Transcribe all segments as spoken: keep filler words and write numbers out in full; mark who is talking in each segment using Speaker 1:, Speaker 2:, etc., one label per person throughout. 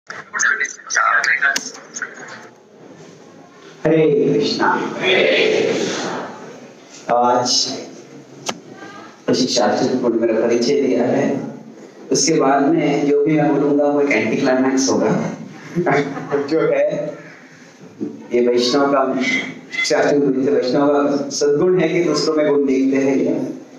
Speaker 1: हरे कृष्णा। आज शास्त्रिक को मेरा परिचय दिया है, उसके बाद में जो भी मैं बोलूंगा वो एक एंटी क्लाइमैक्स होगा जो है ये वैष्णव का शास्त्रिक वैष्णव का सद्गुण है कि दूसरों में गुण देखते हैं। ये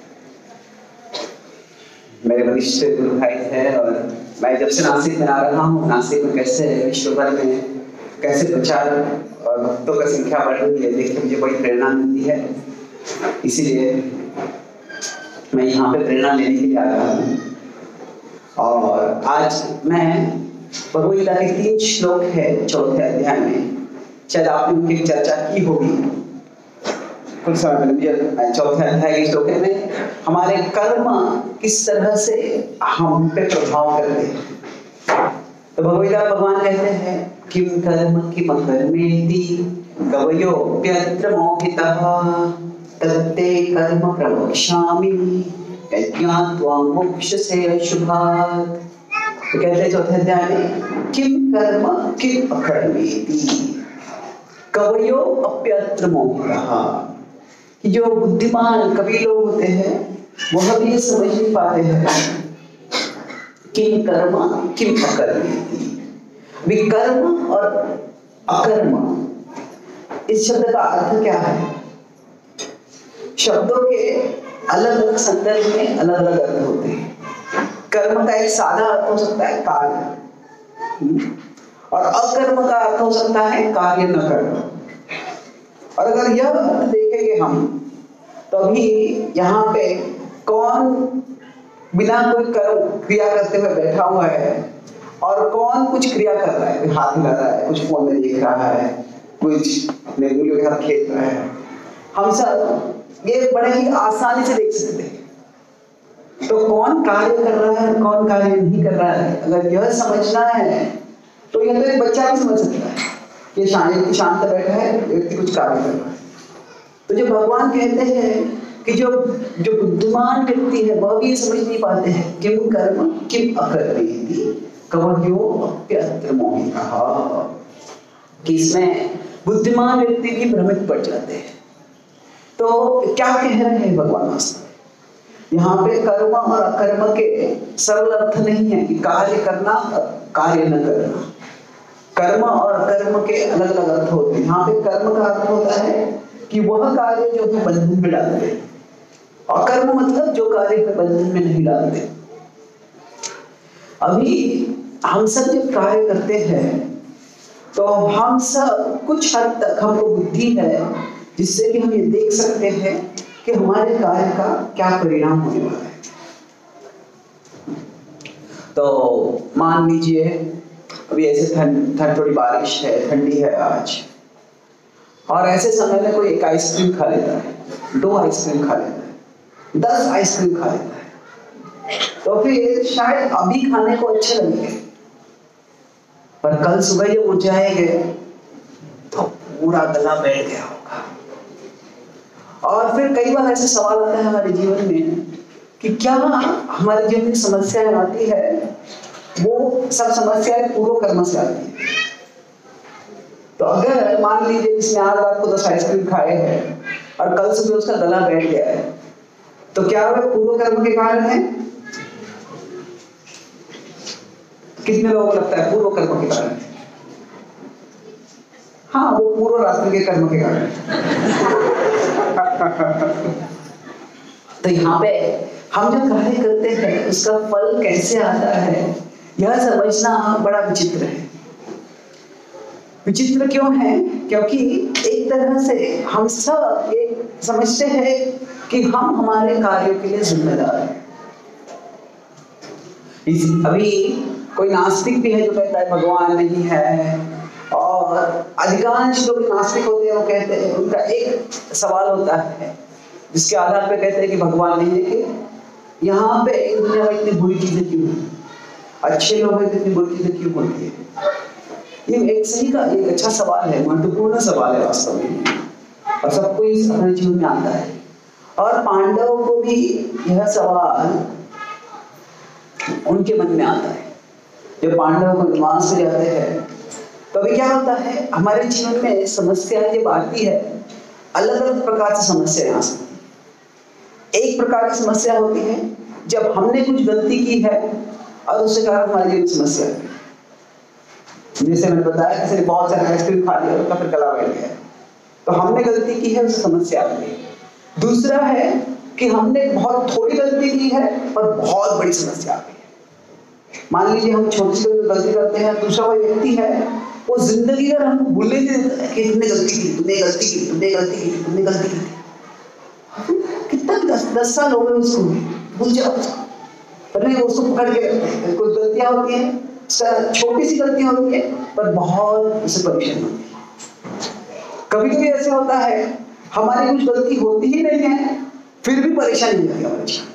Speaker 1: मेरे वरिष्ठ गुरु भाई थे और मैं जब से नासिक में आ रहा हूँ, नासिक में कैसे विश्व भर में कैसे प्रचार और भक्तों का संख्या बढ़ रही है देख के मुझे बड़ी प्रेरणा मिलती है। इसीलिए मैं यहाँ पे प्रेरणा लेने के लिए आ रहा हूँ। और आज मैं भगवद-गीता के तीन श्लोक है चौथे अध्याय में, शायद आपने उनकी चर्चा की होगी कुछ समय पहले। चौथे अध्याय के श्लोक में हमारे कर्म किस तरह से हम पे प्रभाव करते हैं। तो भगवद-गीता भगवान कहते हैं किम कर्म किम कर्मेति कवयोऽप्यत्र मोहितः तत्ते कर्म प्रवक्ष्यामि यज्ञात्वा मोक्ष्यसे शुभात्। तो कहते हैं चौथे अध्याय में किम कर्म किम अकर्मेति कवयोऽप्यत्र मोहितः। जो बुद्धिमान कवि लोग होते हैं वह भी ये समझ नहीं पाते हैं किम कर्म किम अकर्मेति। विकर्म और अकर्म इस शब्द का अर्थ क्या है? शब्दों के अलग अलग संदर्भ में अलग अलग अर्थ होते हैं। कर्म का एक सादा अर्थ हो सकता है कार्य, और अकर्म का अर्थ हो सकता है कार्य न करना। और अगर यह अर्थ देखेंगे हम तो अभी यहाँ पे कौन बिना कोई कर्म क्रिया करते हुए बैठा हुआ है और कौन कुछ क्रिया कर रहा है, कोई हाथ हिला रहा है, कुछ फोन में देख रहा है, कुछ अपने गुलियों के साथ खेल रहा है। हम सब ये बड़े ही आसानी से देख सकते हैं। तो कौन कार्य कर रहा है कौन कार्य नहीं कर रहा है, अगर यह समझना है तो यह तो एक बच्चा भी समझ सकता है कि शांत शांत बैठा है, व्यक्ति कुछ कार्य कर रहा है। तो जो भगवान कहते हैं कि जो जो बुद्धिमान व्यक्ति है वह भी ये समझ नहीं पाते हैं किम कर्म किम अकर्मेति कवयोऽप्यत्र मोहितः, कि इसमें बुद्धिमान व्यक्ति भी भ्रमित पड़ जाते हैं। तो क्या कह रहे हैं भगवान वास्तव में? यहाँ पे कर्म और अकर्म के सरल अर्थ नहीं है कि कार्य करना कार्य न करना। कर्म और अकर्म के अलग अलग अर्थ होते हैं। यहाँ पे कर्म का अर्थ होता है कि वह कार्य जो है बंधन में डालते, अकर्म मतलब जो कार्य को बंधन में नहीं डालते। अभी हम सब जब कार्य करते हैं तो हम सब कुछ हद तक हमको बुद्धि है जिससे कि हम ये देख सकते हैं कि हमारे कार्य का क्या परिणाम होने वाला है। तो मान लीजिए अभी ऐसे ठंड ठंड थोड़ी बारिश है, ठंडी है आज, और ऐसे समय में कोई एक आइसक्रीम खा लेता है, दो आइसक्रीम खा लेता है, दस आइसक्रीम खा लेता है, तो फिर शायद अभी खाने को अच्छे लगेंगे, पर कल सुबह जब उठ जाएंगे तो पूरा गला बैठ गया होगा। और फिर कई बार ऐसे सवाल आता है हमारे जीवन में कि क्या हमारे जीवन में समस्याएं आती है वो सब समस्याएं पूर्व कर्म से आती है। तो अगर मान लीजिए इसने आज रात को दस आइसक्रीम खाए हैं और कल सुबह उसका गला बैठ गया है, तो क्या वह पूर्व कर्म के कारण है? कितने लोगों को लगता है पूर्व कर्म के कारण? हाँ, वो पूर्व रात्रि के कर्म के कारण। तो यहाँ पे हम जो कार्य करते हैं उसका फल कैसे आता है यह समझना बड़ा विचित्र है। विचित्र क्यों है? क्योंकि एक तरह से हम सब एक समझते हैं कि हम हमारे कार्यों के लिए जिम्मेदार हैं। अभी कोई नास्तिक भी है जो कहता है भगवान नहीं है, और अधिकांश लोग नास्तिक होते हैं वो कहते हैं, उनका एक सवाल होता है जिसके आधार पे कहते हैं कि भगवान नहीं है कि यहाँ पे इस दुनिया में इतनी बुरी चीजें क्यों, अच्छे लोग हैं इतनी बुरी चीजें क्यों होती है? ये एक सही का एक अच्छा सवाल है, महत्वपूर्ण सवाल है वास्तव में, और सबको इस अपने जीवन में आता है। और पांडवों को भी यह सवाल उनके मन में आता है। जब पांडव को वनवास में जाते हैं तो अभी क्या होता है, हमारे जीवन में समस्या जब आती है, अलग अलग प्रकार की समस्याएं आ सकती हैं। एक प्रकार की समस्या होती है जब हमने कुछ गलती की है और उसके कारण हमारे जीवन में समस्या है। जैसे मैंने बताया, किसी ने बहुत सारा आइसक्रीम खा लिया, उसका फिर गला बैठ गया, तो हमने गलती की है, उससे समस्या आ गई। दूसरा है कि हमने बहुत थोड़ी गलती की है पर बहुत बड़ी समस्या आ गई है। मान लीजिए हम छोटी सी गलती करते हैं, दूसरा कोई व्यक्ति है वो जिंदगी भर हमको भूलने नहीं देता कि तुमने गलती की, तुमने गलती की, तुमने गलती की, तुमने गलती की। कितना दस दस साल हो गए उसको, भूल जाओ उसको, पर नहीं, उसको पकड़ के रखते हैं। कुछ गलतियां होती हैं, छोटी सी गलतियां होती है पर बहुत उसे परेशानी होती है। कभी कभी ऐसे होता है हमारी कुछ गलती होती ही नहीं है फिर भी परेशानी होती है हमारे जीवन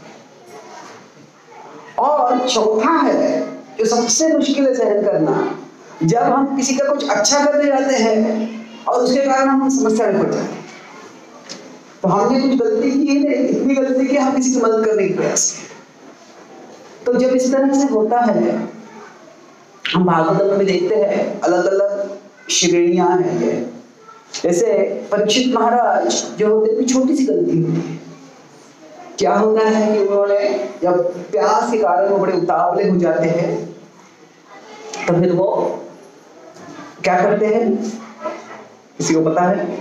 Speaker 1: में। और चौथा है जो सबसे मुश्किल है सहन करना, जब हम किसी का कुछ अच्छा करने जाते हैं और उसके कारण हम समस्या में पड़ जाते हैं। तो हमने कुछ गलती की है, इतनी गलती की हम किसी की मदद करने की प्रयास करें। तो जब इस तरह से होता है, हम भागवत में देखते हैं अलग अलग श्रेणियां हैं। जैसे परीक्षित महाराज जो होते हैं, छोटी सी गलती होती है, क्या होता है कि उन्होंने जब प्यास के कारण वो बड़े उतावले हो जाते हैं तो फिर वो क्या करते हैं, किसी को पता है?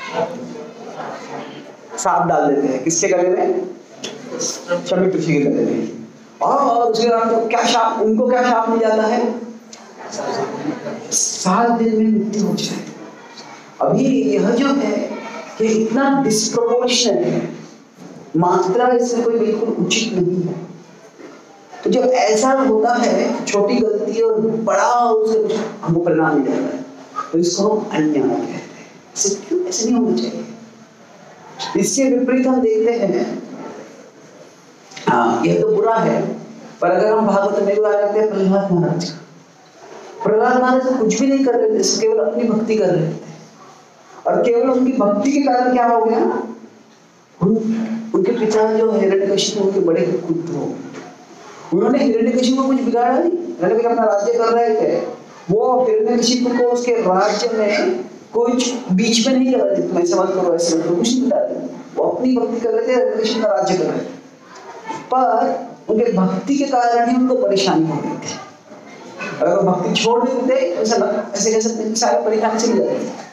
Speaker 1: सांप डाल देते हैं किसके गले में? शमी ऋषि के गले में। और उसके बाद क्या शाप, उनको क्या शाप मिल जाता है? सात दिन में मृत्यु हो जाए। अभी यह जो है ये इतना डिस्प्रोपोर्शनल है, मात्रा इसमें कोई बिल्कुल उचित नहीं है। तो जब ऐसा होता है, छोटी गलती और बड़ा उससे हमको परिणाम मिल जाता है, तो इसको हम अन्याय कहते हैं। ऐसे क्यों? ऐसे नहीं होना चाहिए। इसके विपरीत हम देखते हैं, हाँ यह तो बुरा है, पर अगर हम भागवत में देखते हैं प्रहलाद महाराज का, प्रहलाद महाराज कुछ भी नहीं कर रहे थे, केवल अपनी भक्ति कर रहे थे, और केवल उनकी भक्ति के कारण क्या हो गया, उन, उनके पिता जो हिरण्यकशिपु उनके बड़े पुत्र हो, उन्होंने हिरण्यकशिपु को कुछ बिगाड़ा नहीं। हिरण्यकशिपु अपना राज्य कर रहे थे, वो हिरण्यकशिपु को उसके राज्य में कुछ बीच में नहीं कर रहे थे, तुम ऐसा मत करो, ऐसा मत करो, कुछ नहीं बता रहे। वो अपनी भक्ति कर रहे थे, हिरण्यकशिपु का राज्य कर रहे थे, पर उनके भक्ति के कारण ही उनको परेशानी हो रही थी। अगर वो भक्ति छोड़ देते ऐसा ऐसे कह सकते हैं कि सारी परेशानी चली जाती है।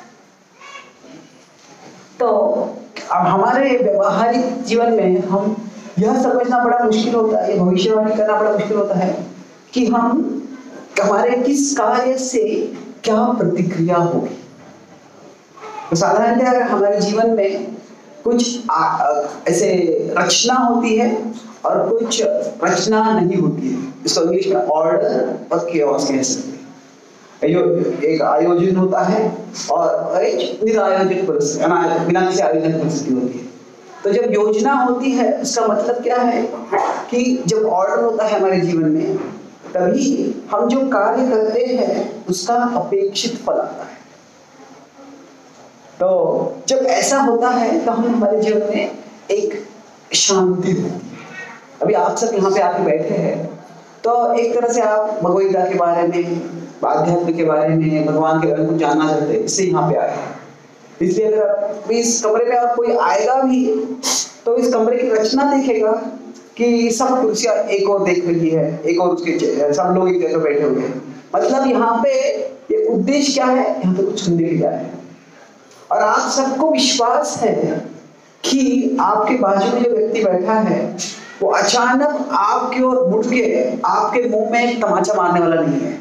Speaker 1: तो अब हमारे व्यवहारिक जीवन में हम यह समझना बड़ा मुश्किल होता है, ये भविष्यवाणी करना बड़ा मुश्किल होता है कि हम हमारे किस कार्य से क्या प्रतिक्रिया होगी। तो साधारणतः अगर हमारे जीवन में कुछ आ, आ, ऐसे रचना होती है और कुछ रचना नहीं होती है, इसको इंग्लिश में ऑर्डर और केओस कह सकते हैं। एक आयोजन होता है और एक निरायोजित परिस्थिति, बिना किसी आयोजन परिस्थिति होती है। तो जब योजना होती है उसका मतलब क्या है कि जब ऑर्डर होता है हमारे जीवन में, तभी हम जो कार्य करते हैं उसका अपेक्षित फल आता है। तो जब ऐसा होता है तो हम हमारे जीवन में एक शांति होती है। अभी आप सब यहाँ पे आके बैठे हैं, तो एक तरह से आप भगवद-गीता के बारे में, आध्यात्म के बारे में, भगवान के बारे में कुछ जानना चाहते हैं, इससे यहाँ पे आए। इसलिए अगर इस कमरे में आप कोई आएगा भी तो इस कमरे की रचना देखेगा कि सब कुर्सियां एक और देख रही है, एक और उसके सब लोग एक जगह बैठे हुए हैं। मतलब यहाँ पे ये उद्देश्य क्या है, यहाँ पे कुछ सुनने के लिए आए हैं। और आप सबको विश्वास है कि आपके बाजू में जो व्यक्ति बैठा है वो अचानक आपकी ओर मुड़ के आपके मुंह में एक तमाचा मारने वाला नहीं है।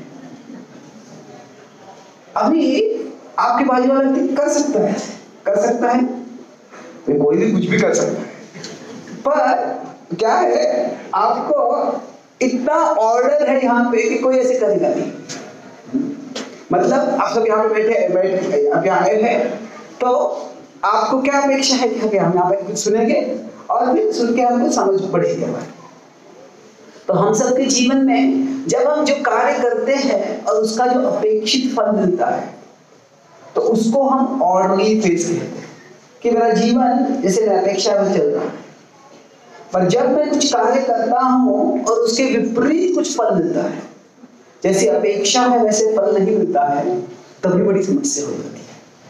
Speaker 1: अभी आपके बाजू वाला व्यक्ति कर सकता है कर सकता है तो कोई भी कुछ भी कर सकता है, पर क्या है, आपको इतना ऑर्डर है यहाँ पे कि कोई ऐसे करेगा नहीं। मतलब आप सब यहाँ पे बैठे बैठे आप यहाँ आए हैं, तो आपको क्या अपेक्षा है कि हम यहाँ पे कुछ सुनेंगे और फिर सुन के हमको समझ पड़ेगी हमारे। तो हम सबके जीवन में जब हम जो कार्य करते हैं और उसका जो अपेक्षित फल मिलता है, तो उसको हम ऑर्डरली फेस कहते हैं कि मेरा जीवन जैसे मैं अपेक्षा में चल रहा है। पर जब मैं कुछ कार्य करता हूँ और उसके विपरीत कुछ फल मिलता है, जैसी अपेक्षा है वैसे फल नहीं मिलता है, तभी बड़ी समस्या हो जाती है।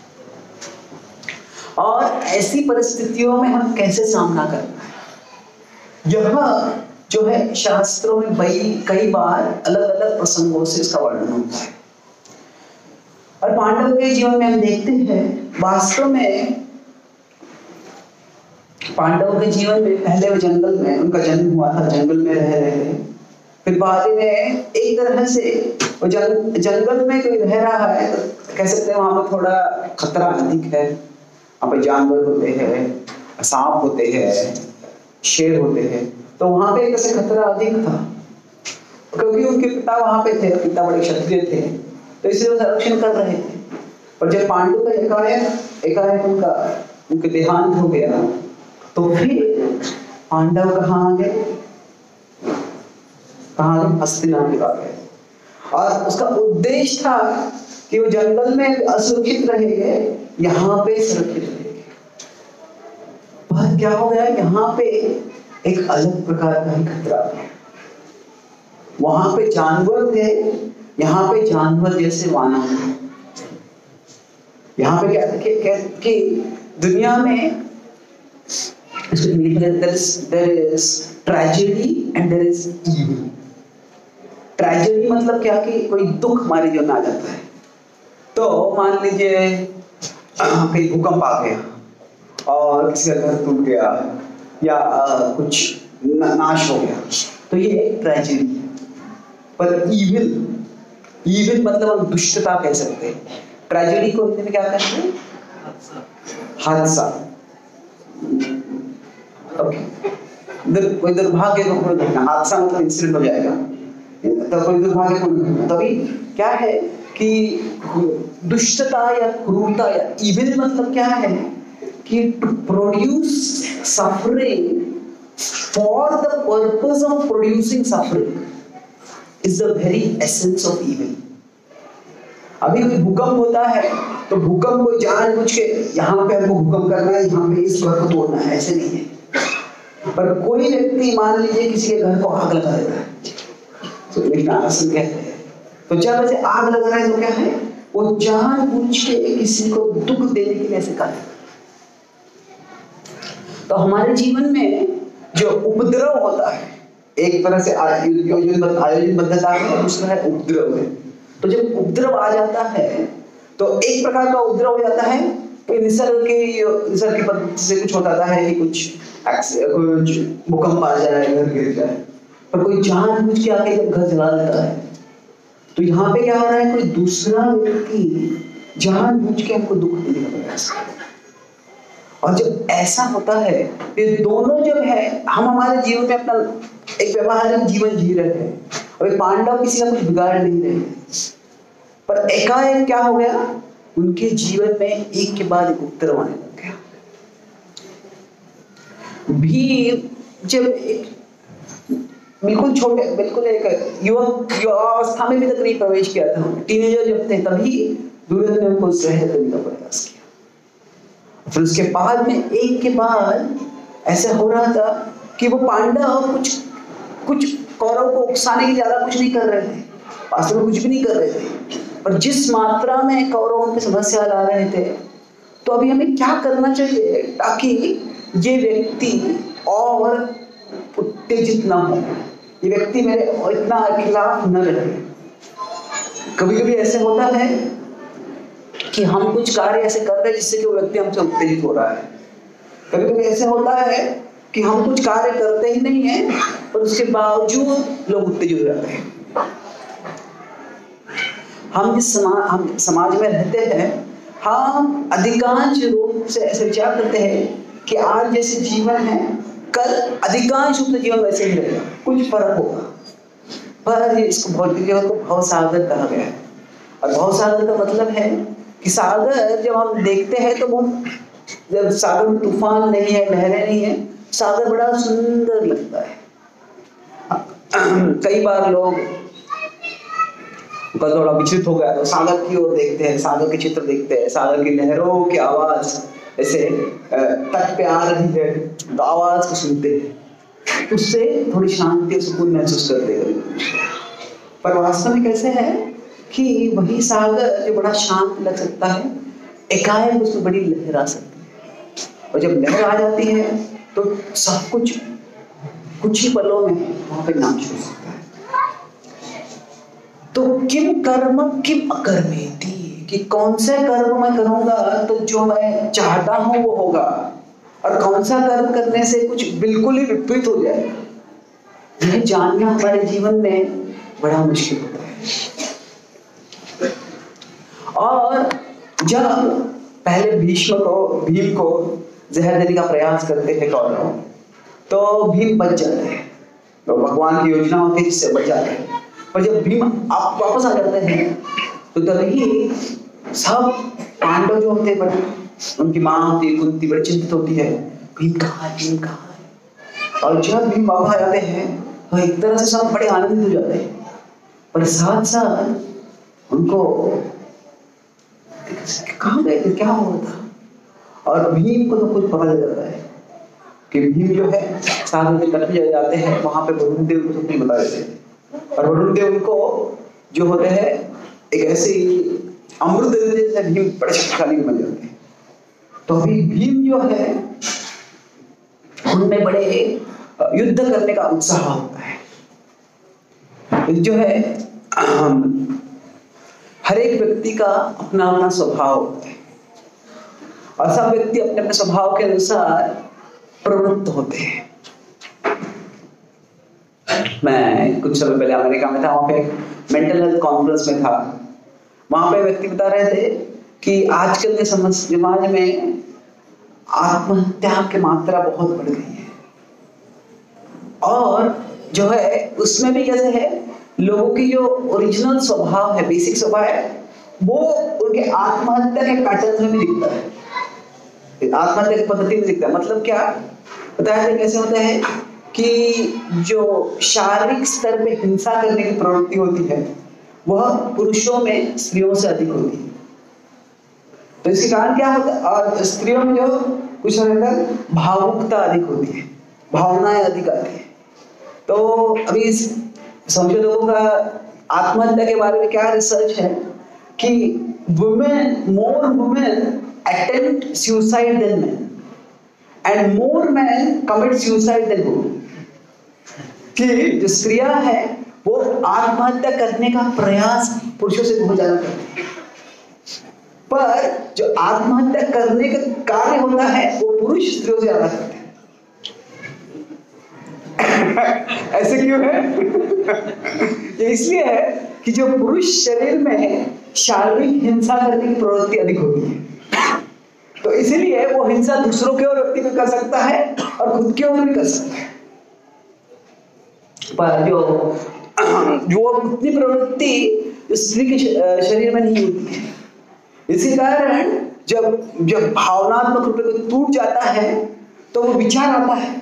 Speaker 1: और ऐसी परिस्थितियों में हम कैसे सामना करना है, यह जो है शास्त्रों में कई कई बार अलग अलग प्रसंगों से इसका वर्णन होता है। और पांडवों के जीवन में हम देखते हैं, वास्तव में पांडवों के जीवन में पहले वो जंगल में उनका जन्म हुआ था, जंगल में रह रहे थे। फिर बाद में एक तरह से वो जंग, जंगल में कोई रह रहा है तो कह सकते हैं वहां पर थोड़ा खतरा अधिक है। वहां पर जानवर होते हैं, सांप होते हैं, शेर होते हैं, तो वहां पे एक तरह से खतरा अधिक था, क्योंकि उनके पिता वहां पे थे, पिता बड़े क्षत्रिय थे, तो इसलिए वो संरक्षण कर रहे थे। और जब पांडु का एकाएक एकाएक उनका उनके देहांत हो गया, तो फिर पांडव कहाँ गए, कहाँ गए, हस्तिनापुर आ गए। और उसका उद्देश्य था कि वो जंगल में असुरक्षित रहेंगे, यहाँ पे सुरक्षित रहेंगे। पर क्या हो गया, यहाँ पे एक अलग प्रकार का ही खतरा था। वहां पे जानवर थे, यहाँ पे जानवर जैसे वानर थे। यहाँ पे क्या कि, कि दुनिया में there is there is tragedy and there is evil. Tragedy मतलब क्या कि कोई दुख हमारे जीवन में आ जाता है। तो मान लीजिए कहीं भूकंप आ गया और किसी का घर टूट गया या आ, कुछ नाश हो गया, तो ये एक ट्रेजेडी है। पर ईविल ईविल मतलब हम दुष्टता कह सकते हैं। ट्रेजेडी को हिंदी में क्या कहते हैं, हादसा। ओके, कोई दुर्भाग्य को पूर्ण घटना, हादसा मतलब इंसिडेंट हो जाएगा, तो कोई दुर्भाग्य पूर्ण। तभी क्या है कि दुष्टता या क्रूरता या इविल मतलब क्या है कि to produce suffering for the purpose of producing suffering is the very essence of evil. अभी कोई भूकंप होता है तो भूकंप को जानबूझ के यहाँ पे हमको भूकंप करना है, यहाँ पे इस घर को तोड़ना है, ऐसे नहीं है। पर कोई व्यक्ति मान लीजिए किसी के घर को आग लगा देता है, तो कहते हैं, तो जब ऐसे आग लगा रहा है तो क्या है, वो जानबूझ के किसी को दुख देने के लिए ऐसे कर। तो हमारे जीवन में जो उपद्रव होता है, एक तरह से आयोजनबद्धता है, दूसरा है उपद्रव है। तो जब उपद्रव आ जाता है तो एक प्रकार का उपद्रव हो जाता है कि निसर्ग के निसर्ग की पद्धति से कुछ होता है कि कुछ कुछ भूकंप आ जाए, घर गिर जाए। पर कोई जानबूझ के आके जब घर जला देता है, तो यहाँ पे क्या हो रहा है, कोई दूसरा व्यक्ति जानबूझ के हमको दुख देने का प्रयास कर रहा है। और जब ऐसा होता है, ये दोनों जब है, हम हमारे जीवन में अपना एक व्यवहारिक जीवन जी रहे हैं और पांडव किसी का कुछ बिगाड़ नहीं रहे, पर एकाएक क्या हो गया, उनके जीवन में एक के बाद एक उपद्रव आने लग गया। भीम जब एक बिल्कुल छोटे, बिल्कुल एक युवक युवावस्था में भी तक नहीं प्रवेश किया था, टीनेजर जब थे, तभी दुर्योधन ने उनको जहर देने का प्रयास किया। फिर उसके बाद में एक के बाद ऐसा हो रहा था कि वो पांडव कुछ कुछ कौरव को उकसाने की ज्यादा कुछ नहीं कर रहे थे, वास्तव में कुछ भी नहीं कर रहे थे, पर जिस मात्रा में कौरवों की समस्या ला रहे थे, तो अभी हमें क्या करना चाहिए ताकि ये व्यक्ति और उत्तेजित ना हो, ये व्यक्ति मेरे इतना खिलाफ न रहे। कभी कभी ऐसे होता है कि हम कुछ कार्य ऐसे कर रहे हैं जिससे कि वो व्यक्ति हमसे उत्तेजित हो रहा है। कभी कभी ऐसे होता है कि हम कुछ कार्य करते ही नहीं है पर उसके बावजूद लोग उत्तेजित हो जाते हैं। हम जिस समाज हम समाज में रहते हैं, हम अधिकांश रूप से ऐसे विचार करते हैं कि आज जैसे जीवन है, कल अधिकांश रूप से जीवन वैसे ही रहेगा, कुछ फर्क होगा। पर इसको भौतिक जीवन को भवसागर कहा गया है। और भवसागर का मतलब है कि सागर जब हम देखते हैं तो वो जब सागर में तूफान नहीं है, लहरें नहीं है, सागर बड़ा सुंदर लगता है। कई बार लोग थोड़ा विचलित हो गया तो सागर की ओर देखते हैं, सागर के चित्र देखते हैं, सागर की लहरों की आवाज ऐसे तट पे आ रही है तो आवाज को सुनते हैं, उससे थोड़ी शांति और सुकून महसूस करते हैं। पर वास्तव में कैसे है कि वही सागर जो बड़ा शांत लग सकता है, एकाएक उसमें बड़ी लहर आ सकती है, और जब लहर आ जाती है तो सब कुछ कुछ ही पलों में वहां पे नाश हो सकता है। तो किम कर्म किम अकर्मेति, कि कौन से कर्म मैं करूंगा तो जो मैं चाहता हूं वो होगा, और कौन सा कर्म करने से कुछ बिल्कुल ही विपरीत हो जाए, यह जानना हमारे जीवन में बड़ा मुश्किल होता है। और जब पहले भीष्म को भीम को जहर देने का प्रयास करते थे कौरव, तो भीम बच जाते हैं, तो भगवान की योजना होती है जिससे बच जाते हैं। पर जब भीम आप वापस आ जाते हैं तो तभी सब पांडव जो होते हैं बड़े, उनकी माँ होती है कुंती बड़ी चिंतित होती है, भीम कहाँ है, भीम कहाँ है। और जब भीम वापस आ जाते हैं तो एक तरह से सब बड़े आनंदित हो जाते हैं, पर साथ साथ उनको कहाँ गए थे, क्या हुआ था। और भीम को तो कुछ पता लग जाता है कि भीम जो है सागर के तट पे जाते हैं, वहां पे वरुण देव को कुछ बता देते हैं, और वरुण देव उनको जो होते हैं एक ऐसे अमृत दे देते हैं, भीम बड़े शक्तिशाली बन जाते हैं। तो अभी भीम जो है उनमें बड़े युद्ध करने का उत्साह होता है। जो है हर एक व्यक्ति का अपना अपना स्वभाव होता है, और सब व्यक्ति अपने अपने स्वभाव के अनुसार प्रवृत्त होते हैं। मैं कुछ समय पहले अमेरिका में था, वहां पे मेंटल हेल्थ कॉन्फ्रेंस में था। वहां पे व्यक्ति बता रहे थे कि आजकल के समाज में आत्महत्या की मात्रा बहुत बढ़ गई है, और जो है उसमें भी कैसे है, लोगों की जो ओरिजिनल स्वभाव है, बेसिक स्वभाव है, वो उनके आत्महत्या के पैटर्न में भी दिखता है, आत्महत्या की पद्धति में दिखता है। मतलब क्या बताया था, कैसे होता है कि जो शारीरिक स्तर पे हिंसा करने की प्रवृत्ति होती है वह पुरुषों में स्त्रियों से अधिक होती है। तो इसके कारण क्या होता है, और स्त्रियों में जो कुछ समय तक भावुकता अधिक होती है, भावनाएं अधिक आती है। तो अभी संशोधकों का आत्महत्या के बारे में क्या रिसर्च है कि women more women attempt suicide than men and more men commit suicide than women। कि जो स्त्रियां है वो आत्महत्या करने का प्रयास पुरुषों से बहुत ज्यादा करती है, पर जो आत्महत्या करने का कार्य होता है वो पुरुष स्त्रियों से ज्यादा करते हैं। ऐसे क्यों है? ये इसलिए है कि जो पुरुष शरीर में शारीरिक हिंसा करने की प्रवृत्ति अधिक होती है, तो इसीलिए वो हिंसा दूसरों के और व्यक्ति में कर सकता है और खुद के ओर भी कर सकता है। पर जो जो उतनी प्रवृत्ति स्त्री के शरीर में नहीं होती है। इसी कारण जब जब भावनात्मक रूप से टूट जाता है तो वो विचार आता है,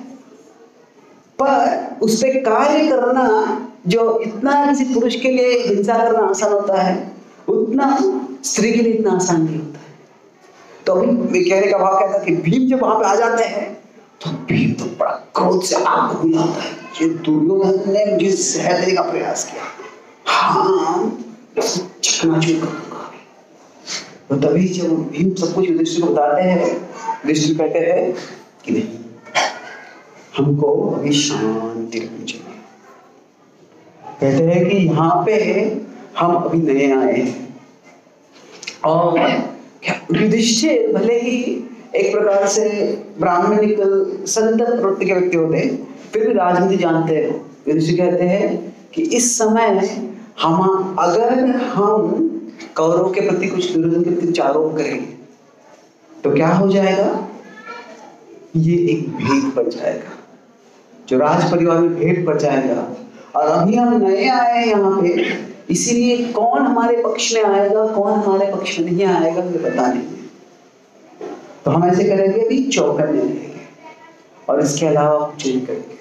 Speaker 1: पर उस पर कार्य करना जो इतना किसी पुरुष के लिए हिंसा करना आसान होता है, उतना स्त्री के लिए इतना आसान नहीं होता है। तो अभी कहने का भाव क्या था कि भीम जब वहां पे आ जाते हैं तो भीम तो बड़ा क्रोध से आग हो जाता है, ये दुर्योधन ने मुझे जहर देने का प्रयास किया, हाँ चकनाचूर कर दूंगा। तो तभी जब भीम सब कुछ युधिष्ठिर को बताते हैं, युधिष्ठिर कहते हैं कि नहीं, हमको अभी शांति रखनी चाहिए। कहते हैं कि यहाँ पे हम अभी नए आए हैं, और युधिष्ठिर भले ही एक प्रकार से ब्राह्मणिक संत प्रवृत्ति के व्यक्ति होते हैं, फिर भी राजनीति जानते हैं। युधिष्ठिर कहते हैं कि इस समय हम अगर हम कौरव के प्रति कुछ दुर्योधन के प्रति आरोप करेंगे तो क्या हो जाएगा, ये एक भेद पड़ जाएगा, जो राज परिवार में भेद पड़ जाएगा। और अभी हम नए आए यहाँ पे, इसीलिए कौन हमारे पक्ष में आएगा कौन हमारे पक्ष में नहीं आएगा मुझे पता नहीं है। तो हम ऐसे करेंगे भी चौकन्ने रहेंगे और इसके अलावा कुछ नहीं करेंगे।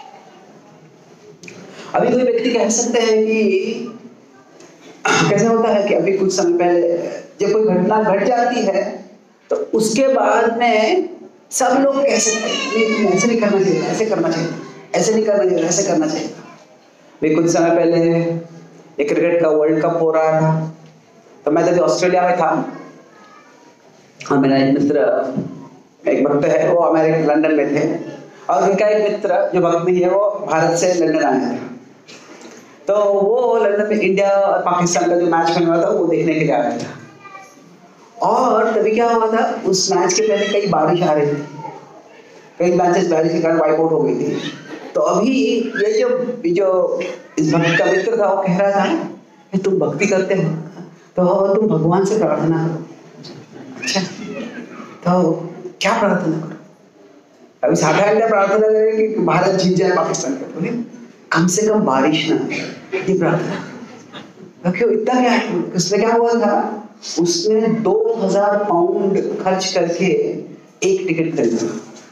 Speaker 1: अभी कोई व्यक्ति कह सकते हैं कि कैसे होता है कि अभी कुछ समय पहले जब कोई घटना घट जाती है तो उसके बाद में सब लोग कह सकते हैं ऐसे नहीं करना चाहिए, ऐसे करना चाहिए, ऐसे नहीं करना चाहिए, ऐसे करना चाहिए। कुछ समय पहले ये क्रिकेट का वर्ल्ड कप हो रहा था, तो मैं तभी ऑस्ट्रेलिया में था। हाँ, मेरा एक मित्र, एक भक्त है, वो अमेरिका लंदन में थे, और उनका एक मित्र जो भक्त नहीं है वो भारत से लंदन आया था। तो वो लंदन में इंडिया और पाकिस्तान का जो मैच होने वाला था वो देखने के लिए आया था। और तभी क्या हुआ था, उस मैच के पहले कई बारिश आ रही थी, कई मैचेस बारिश के कारण वाइप आउट हो गई थी। तो अभी ये जो जो इस भक्त का मित्र था वो कह रहा था कि तुम भक्ति करते हो तो तुम भगवान से प्रार्थना करो। अच्छा, तो क्या प्रार्थना करो? अभी साधारण प्रार्थना करें कि भारत जीत जाए पाकिस्तान का, बोले कम से कम बारिश ना, ये प्रार्थना। क्यों इतना क्या है? उसने क्या हुआ था, उसने दो हजार पाउंड खर्च करके एक टिकट खरीदा।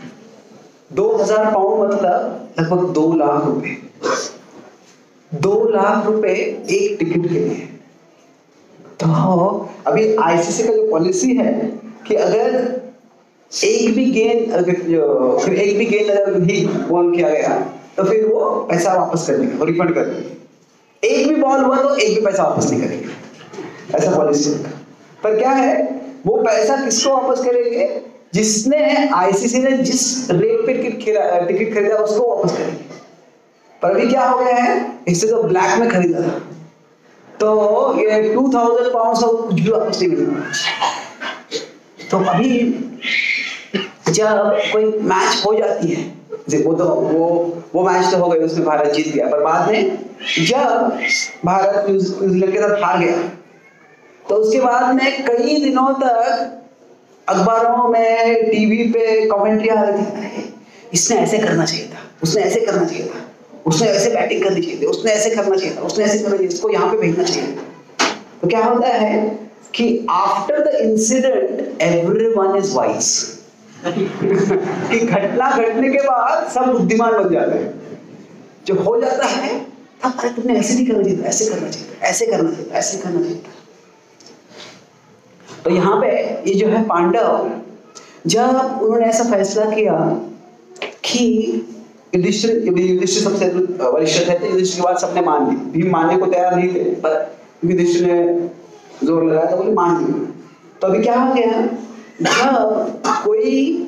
Speaker 1: दो हजार पाउंड मतलब लगभग दो लाख रुपए। दो लाख रुपए एक टिकट के लिए। तो अभी आईसीसी का जो पॉलिसी है कि अगर एक भी गेंद अगर एक भी गेंद अगर नहीं बॉल किया गया तो फिर वो पैसा वापस कर देंगे, रिफंड कर देंगे। एक भी बॉल हुआ तो एक भी पैसा वापस नहीं करेंगे, ऐसा पॉलिसी है। पर क्या है, वो पैसा किसको वापस करेंगे? जिसने आईसीसी ने जिस रेट पे टिकट खरीदा उसको वापस करेंगे। पर अभी क्या हो गया है, इससे तो ब्लैक में खरीदा था तो ये टू थाउजेंड पाउंड सब कुछ भी वापस नहीं मिलेगा। तो अभी जब कोई मैच हो जाती है, वो तो वो वो मैच तो हो गई, उसमें भारत जीत गया, पर बाद में जब भारत न्यूजीलैंड के साथ हार गया तो उसके बाद में कई दिनों तक अखबारों में, टीवी पे कमेंट्री आ रही थी, इसने ऐसे करना चाहिए था, उसने ऐसे करना चाहिए था, उसने ऐसे बैटिंग करनी चाहिए थी, उसने ऐसे करना चाहिए था, उसने ऐसे करना चाहिए, इसको यहाँ पे भेजना चाहिए। तो क्या होता है कि after the incident everyone is wise. कि घटना घटने के बाद सब बुद्धिमान बन जाते हैं। जो हो जाता है तब अरे तुमने ऐसे नहीं करना चाहिए था, ऐसे करना चाहिए था, ऐसे करना चाहिए था, ऐसे करना चाहिए था। तो यहाँ पे ये जो है पांडव, जब उन्होंने ऐसा फैसला किया कि युधिष्ठिर युधिष्ठिर सबसे वरिष्ठ थे, युधिष्ठिर की बात सबने मान ली। भीम मानने को तैयार नहीं थे, पर युधिष्ठिर ने जोर लगाया तो बोले मान ली। तो अभी क्या हो गया, जब कोई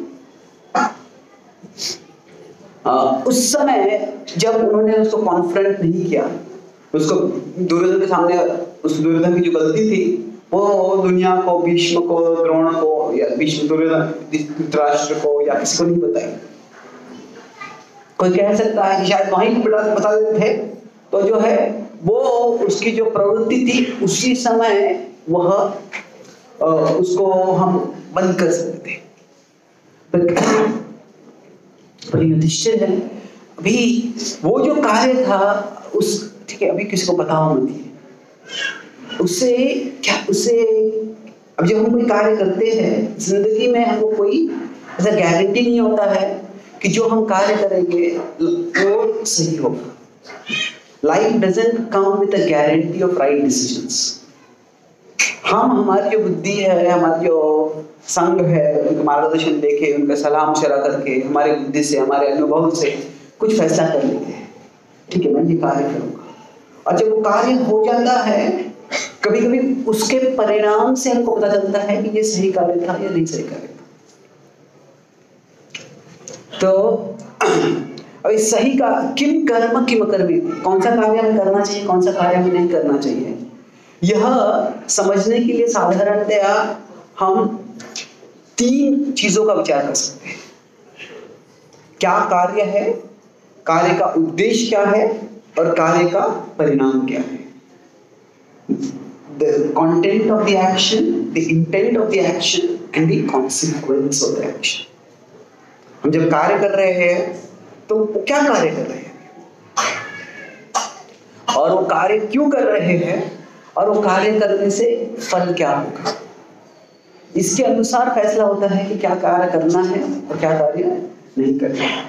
Speaker 1: आ, उस समय जब उन्होंने उसको कॉन्फ्रंट नहीं किया, उसको दुर्योधन के सामने, उस दुर्योधन की जो गलती थी वो दुनिया को, भीष्म को, द्रोण को, या भीष्म दुर्योधन धृतराष्ट्र को या किसी को नहीं बताई। कोई कह सकता है कि शायद वहीं बता देते थे तो जो है वो उसकी जो प्रवृत्ति थी उसी समय वह उसको हम बंद कर सकते थे। पर युधिष्ठिर है, अभी वो जो कार्य था उस, ठीक है, अभी किसी को बताओ मत, उससे क्या, उससे अब जब हम कोई कार्य करते हैं जिंदगी में, हमको कोई ऐसा गारंटी नहीं होता है कि जो हम कार्य करेंगे वो सही होगा। Life doesn't come with a guarantee of right decisions. हम, हमारी जो बुद्धि है, हमारी जो संग है, उनका मार्गदर्शन लेके, उनका सलाह मशवरा करके, हमारे बुद्धि से, हमारे अनुभव से कुछ फैसला कर लेते हैं, ठीक है मैं ये कार्य करूंगा। और जब वो कार्य हो जाता है, कभी कभी उसके परिणाम से हमको पता चलता है कि ये सही कार्य था या नहीं सही कार्य था। तो अभी सही का किम कर्म किम अकर्मी, कौन सा कार्य हमें करना चाहिए, कौन सा कार्य हमें नहीं करना चाहिए, यह समझने के लिए साधारणतया हम तीन चीजों का विचार कर सकते हैं। क्या कार्य है, कार्य का उद्देश्य क्या है, और कार्य का परिणाम क्या है। The content of the action, the intent of the action and the consequence of the action. हम जब कार्य कर रहे हैं तो क्या कार्य कर रहे हैं, और वो कार्य क्यों कर रहे हैं, और वो कार्य करने से फल क्या होगा, इसके अनुसार फैसला होता है कि क्या कार्य करना है और क्या कार्य नहीं करना है।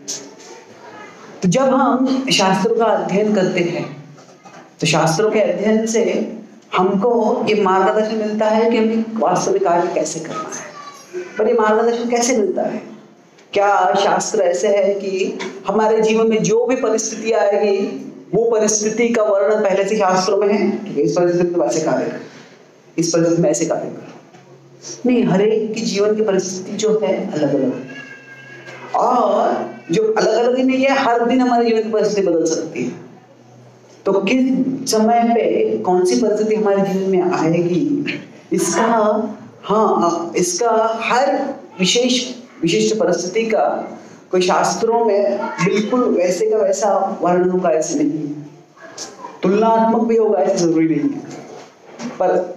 Speaker 1: तो जब हम शास्त्रों का अध्ययन करते हैं तो शास्त्रों के अध्ययन से हमको ये मार्गदर्शन मिलता है कि हमें वास्तविक कार्य कैसे करना है। पर ये मार्गदर्शन कैसे मिलता है? क्या शास्त्र ऐसे है कि हमारे जीवन में जो भी परिस्थिति आएगी वो परिस्थिति का वर्णन पहले से शास्त्रों में है कि इस परिस्थिति में वैसे कार्य कर, इस परिस्थिति में ऐसे कार्य कर। नहीं, हर एक की जीवन की परिस्थिति जो है अलग अलग है, और जो अलग अलग ही नहीं है, हर दिन हमारे जीवन की परिस्थिति बदल सकती है। तो किस समय पे कौन सी परिस्थिति हमारे जीवन में आएगी, इसका हाँ इसका हर विशेष विशिष्ट परिस्थिति का कोई शास्त्रों में बिल्कुल वैसे का वैसा वर्णन होगा ऐसे नहीं है, तुलनात्मक भी होगा ऐसे जरूरी नहीं है। पर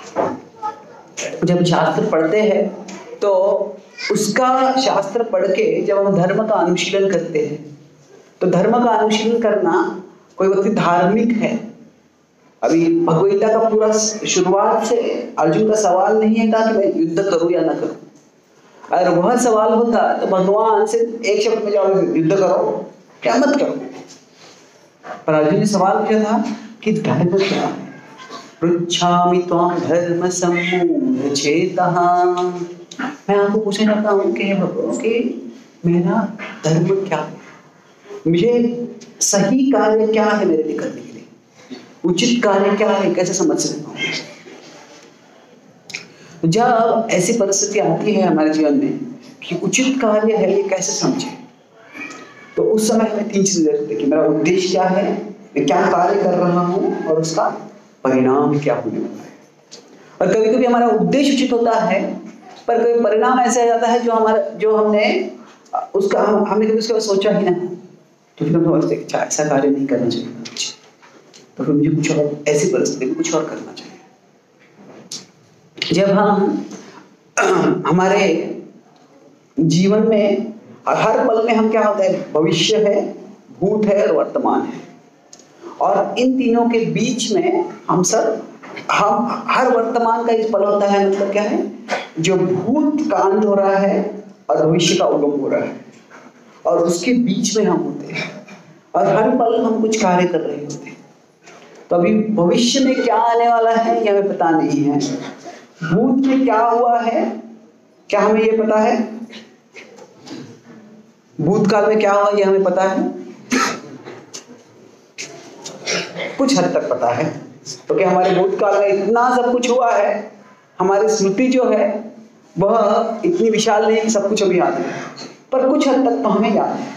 Speaker 1: जब शास्त्र पढ़ते हैं तो उसका शास्त्र पढ़ के जब हम धर्म का अनुशीलन करते हैं, तो धर्म का अनुशीलन करना कोई व्यक्ति धार्मिक है। अभी भगवद्गीता का पूरा शुरुआत से अर्जुन का सवाल नहीं है था कि मैं युद्ध करूं या ना करूं। अगर वह सवाल होता तो भगवान से एक शब्द में जाओ युद्ध करो क्या मत करो, पर अर्जुन ने सवाल किया था कि धर्म क्या है। पृच्छामि त्वां धर्म सम्मूढ़ चेतः, मैं आपको पूछना चाहता हूँ कि भगवान कि मेरा धर्म क्या है, मुझे सही कार्य क्या है मेरे लिए करने के लिए, उचित कार्य क्या है, कैसे समझ सकता हूँ। जब ऐसी परिस्थिति आती है हमारे जीवन में कि उचित कार्य है ये कैसे समझे, तो उस समय हमें तीन चीजें देखते कि मेरा उद्देश्य क्या है, मैं क्या कार्य कर रहा हूँ और उसका परिणाम क्या होने वाला है। और कभी कभी हमारा उद्देश्य उचित होता है पर कोई परिणाम ऐसे आ जाता है जो हमारा जो हमने उसका हम, हमने कभी उसके बाद सोचा ही ना, तो फिर हम समझते अच्छा ऐसा कार्य नहीं करना चाहिए, तो फिर मुझे कुछ और ऐसी परिस्थिति में कुछ और करना चाहिए। जब हम हमारे जीवन में हर पल में हम क्या होता है, भविष्य है, भूत है और वर्तमान है, और इन तीनों के बीच में हम सब हम हर वर्तमान का इस पल होता है, मतलब क्या है, जो भूत का अंत हो रहा है और भविष्य का उगम हो रहा है, और उसके बीच में हम होते हैं, और हर पल हम कुछ कार्य कर रहे होते हैं। तो अभी भविष्य में क्या आने वाला है ये हमें पता नहीं है, भूत में क्या हुआ है क्या हमें ये पता है, भूतकाल में क्या हुआ ये हमें पता है, कुछ हद तक पता है। तो क्या हमारे भूतकाल में इतना सब कुछ हुआ है, हमारी स्मृति जो है वह इतनी विशाल नहीं कि सब कुछ अभी याद है, पर कुछ हद तक तो हमें याद है।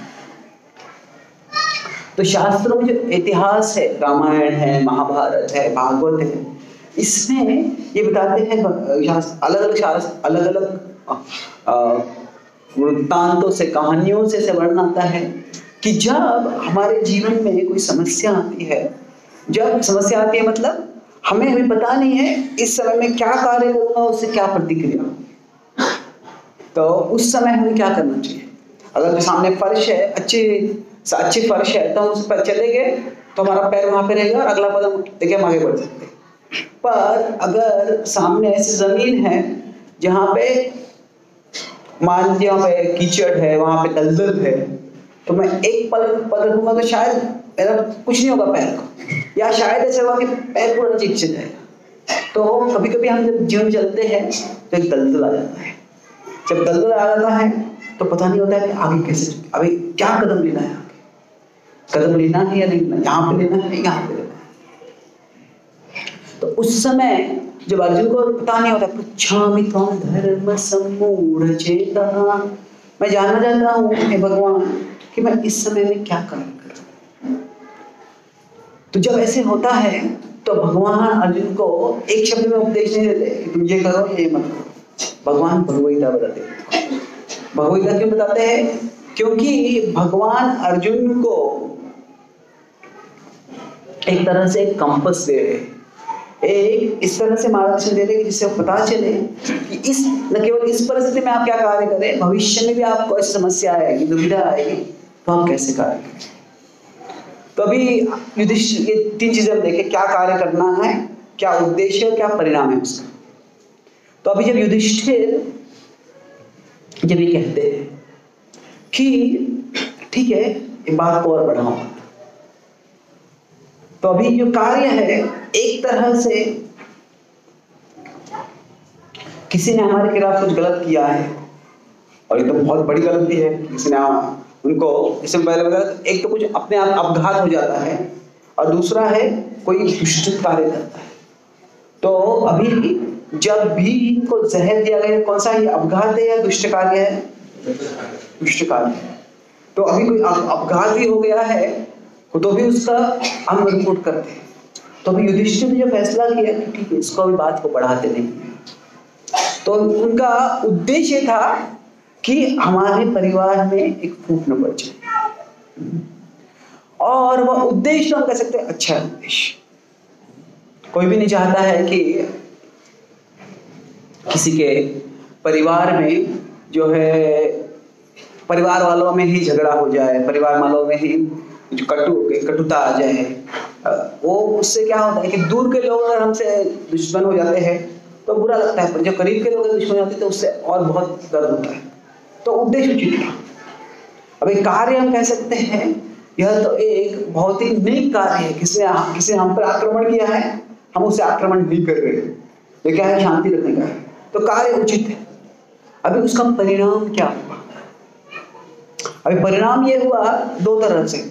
Speaker 1: तो शास्त्रों में जो इतिहास है, रामायण है, महाभारत है, भागवत है, इसमें ये बताते हैं अलग अलग शास्त्र अलग अलग वृत्तांतों से, कहानियों से वर्णन आता है कि जब हमारे जीवन में कोई समस्या आती है, जब समस्या आती है मतलब हमें हमें पता नहीं है इस समय में क्या कार्य करूंगा, उससे क्या प्रतिक्रिया, तो उस समय हमें क्या करना चाहिए। अगर सामने फर्श है, अच्छी अच्छी फर्श है, तो उस पर चले गए तो हमारा पैर वहां पे रहेगा और अगला कदम देखिए हम आगे बढ़ सकते हैं। पर अगर सामने ऐसी जमीन है जहाँ पे मान लीजिए वहाँ पे कीचड़ है, वहां पे दलदल है, तो मैं एक पल पल रखूंगा तो शायद मेरा कुछ नहीं होगा पैर को, या शायद ऐसा होगा कि पैर पूरा चिक चिक जाएगा। तो कभी कभी हम जब जीवन चलते हैं तो एक दलदल आ जाता है, जब दलदल आ जाता है तो पता नहीं होता है कि आगे कैसे, अभी क्या कदम लेना है, आगे कदम लेना है या नहीं लेना, यहाँ पे लेना है यहाँ पे लेना है। तो उस समय जब अर्जुन को पता नहीं होता, पृच्छामि त्वां धर्म सम्मूढ़ चेतः, मैं जानना चाहता हूँ हे भगवान कि मैं इस समय में क्या कार्य कर रहा हूँ। तो जब ऐसे होता है तो भगवान अर्जुन को एक शब्द में उपदेश नहीं देते कि तुम ये करो ये मत करो। भगवान भगवद्गीता बताते हैं। भगवद्गीता क्यों बताते हैं? क्योंकि भगवान अर्जुन को एक तरह से एक कंपस दे रहे, एक इस तरह से मार्गदर्शन दे रहे कि जिससे पता चले कि इस न केवल इस परिस्थिति में आप क्या कार्य करें, भविष्य में भी आपको ऐसी समस्या आएगी, दुविधा आएगी, तो आप कैसे कार्य करें। तो अभी युधिष्ठिर ये तीन चीजें हम देखें, क्या कार्य करना है, क्या उद्देश्य है, क्या परिणाम है उसका। तो अभी जब युधिष्ठिर जब ये कहते हैं कि ठीक है ये बात को और बढ़ाओ, तो अभी जो कार्य है एक तरह से किसी ने हमारे खिलाफ कुछ गलत किया है, और ये तो बहुत बड़ी गलती है। किसी ने उनको इससे पहले बताया, एक तो कुछ अपने आप अपघात हो जाता है और दूसरा है कोई दुष्ट कार्य करता है। तो अभी जब भी इनको जहर दिया गया, कौन सा ये अपघात है या दुष्ट कार्य है? दुष्ट कार्य है। तो अभी कोई अपघात भी हो गया है तो भी उसका हम रिपोर्ट करते हैं। तो अभी युधिष्ठिर ने जो फैसला किया कि ठीक है, इसको अभी बात को बढ़ाते नहीं। तो उनका उद्देश्य था कि हमारे परिवार में एक फूट न पड़ जाए, और वह उद्देश्य हम कह सकते हैं अच्छा उद्देश्य। कोई भी नहीं चाहता है कि किसी के परिवार में जो है, परिवार वालों में ही झगड़ा हो जाए, परिवार वालों में ही जो कटु कटुता आ जाए। वो उससे क्या होता है कि दूर के लोग अगर हमसे दुश्मन हो जाते हैं तो बुरा लगता है, पर जो करीब के लोग दुश्मन होते हैं तो उससे और बहुत दर्द होता है। तो उद्देश्य उचित था। अब एक कार्य हम कह सकते हैं, यह तो एक बहुत ही नेक कार्य है। किसी ने किसी ने हम पर आक्रमण किया है, हम उससे आक्रमण नहीं कर रहे, ये क्या है? शांति रखने का है। तो कार्य उचित है। अभी उसका परिणाम क्या हुआ? अभी परिणाम ये हुआ दो तरह से।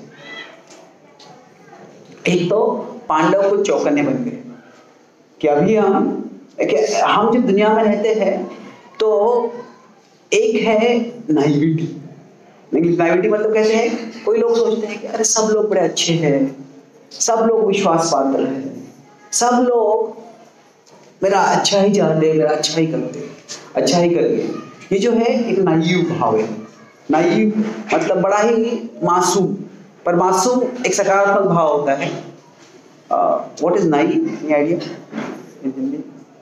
Speaker 1: एक तो पांडव को चौकन्ने बन गए कि अभी हम हम जब दुनिया में रहते हैं तो एक है नाइविटी। नाइविटी मतलब कहते हैं, कोई लोग सोचते हैं कि अरे सब लोग बड़े अच्छे हैं, सब लोग विश्वास पात्र हैं, सब लोग मेरा अच्छा ही चाहते, मेरा अच्छा ही करते, अच्छा ही करते। ये जो है एक नाइव भाव है। नाइव मतलब बड़ा ही मासूम, पर मासूम एक सकारात्मक भाव होता है। What is naive? Any idea in Hindi?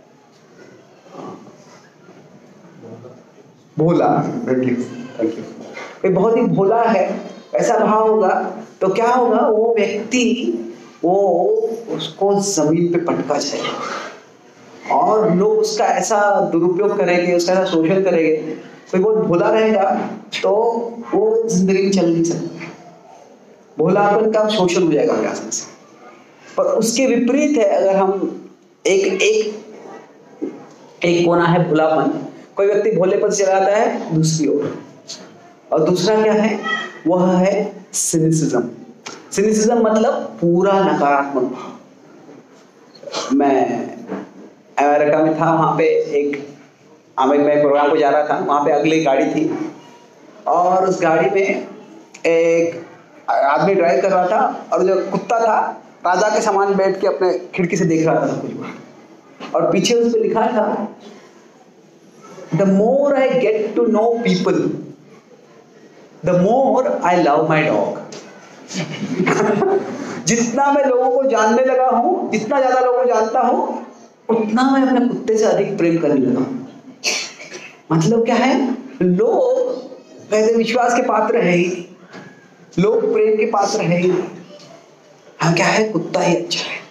Speaker 1: भोला। Thank you thank you. ये बहुत ही भोला है, ऐसा भाव होगा तो क्या होगा? वो व्यक्ति वो उसको जमीन पे पटका जाएगा और लोग उसका ऐसा दुरुपयोग करेंगे, उसका ऐसा शोषण करेंगे। कोई बहुत भोला रहेगा तो वो जिंदगी में चल नहीं सकता, भोलापन का शोषण हो जाएगा आसान से। पर उसके विपरीत है, अगर हम एक एक एक कोना है भोलापन, कोई व्यक्ति भोलेपन से चलाता है दूसरी ओर, और दूसरा क्या है? वह है सिनिसिज्म। सिनिसिज्म मतलब पूरा नकारात्मक भाव। मैं अमेरिका में था, वहां पे एक मैं प्रोग्राम को जा रहा था, वहां पे अगली गाड़ी थी और उस गाड़ी में एक आदमी ड्राइव कर रहा था और जो कुत्ता था राजा के समान बैठ के अपने खिड़की से देख रहा था कुछ बार, और पीछे उस पे लिखा था, the more I get to know people the more I love my dog. जितना मैं लोगों को जानने लगा हूं, जितना ज्यादा लोगों को जानता हूं, उतना मैं अपने कुत्ते से अधिक प्रेम करने लगा हूं। मतलब क्या है? लोग पहले विश्वास के पात्र है ही, लोग प्रेम के पात्र है ही, हम क्या है? कुत्ता ही अच्छा है।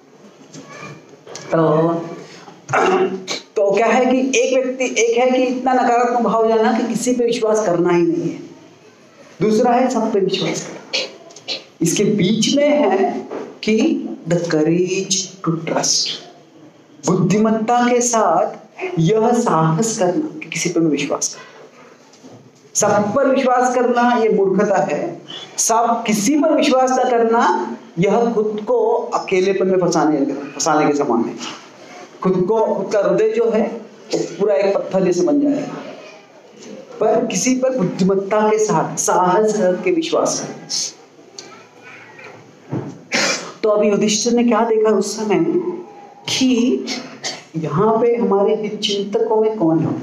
Speaker 1: तो तो क्या है कि एक व्यक्ति एक है कि इतना नकारात्मक भाव जाना कि किसी पे विश्वास करना ही नहीं है, दूसरा है सब पे विश्वास करना। इसके बीच में है कि द करेज टू ट्रस्ट, बुद्धिमत्ता के साथ यह साहस करना कि किसी पर विश्वास करना। सब पर विश्वास करना ये मूर्खता है, सब किसी पर विश्वास न करना यह खुद को अकेलेपन में फंसाने फंसाने के समान है। खुद को खुद का हृदय जो है वो पूरा एक पत्थर जैसे बन जाएगा। पर किसी पर बुद्धिमत्ता के साथ साहस करके विश्वास करना। तो अभी युधिष्ठिर ने क्या देखा उस समय कि यहाँ पे हमारे चिंतकों में कौन है?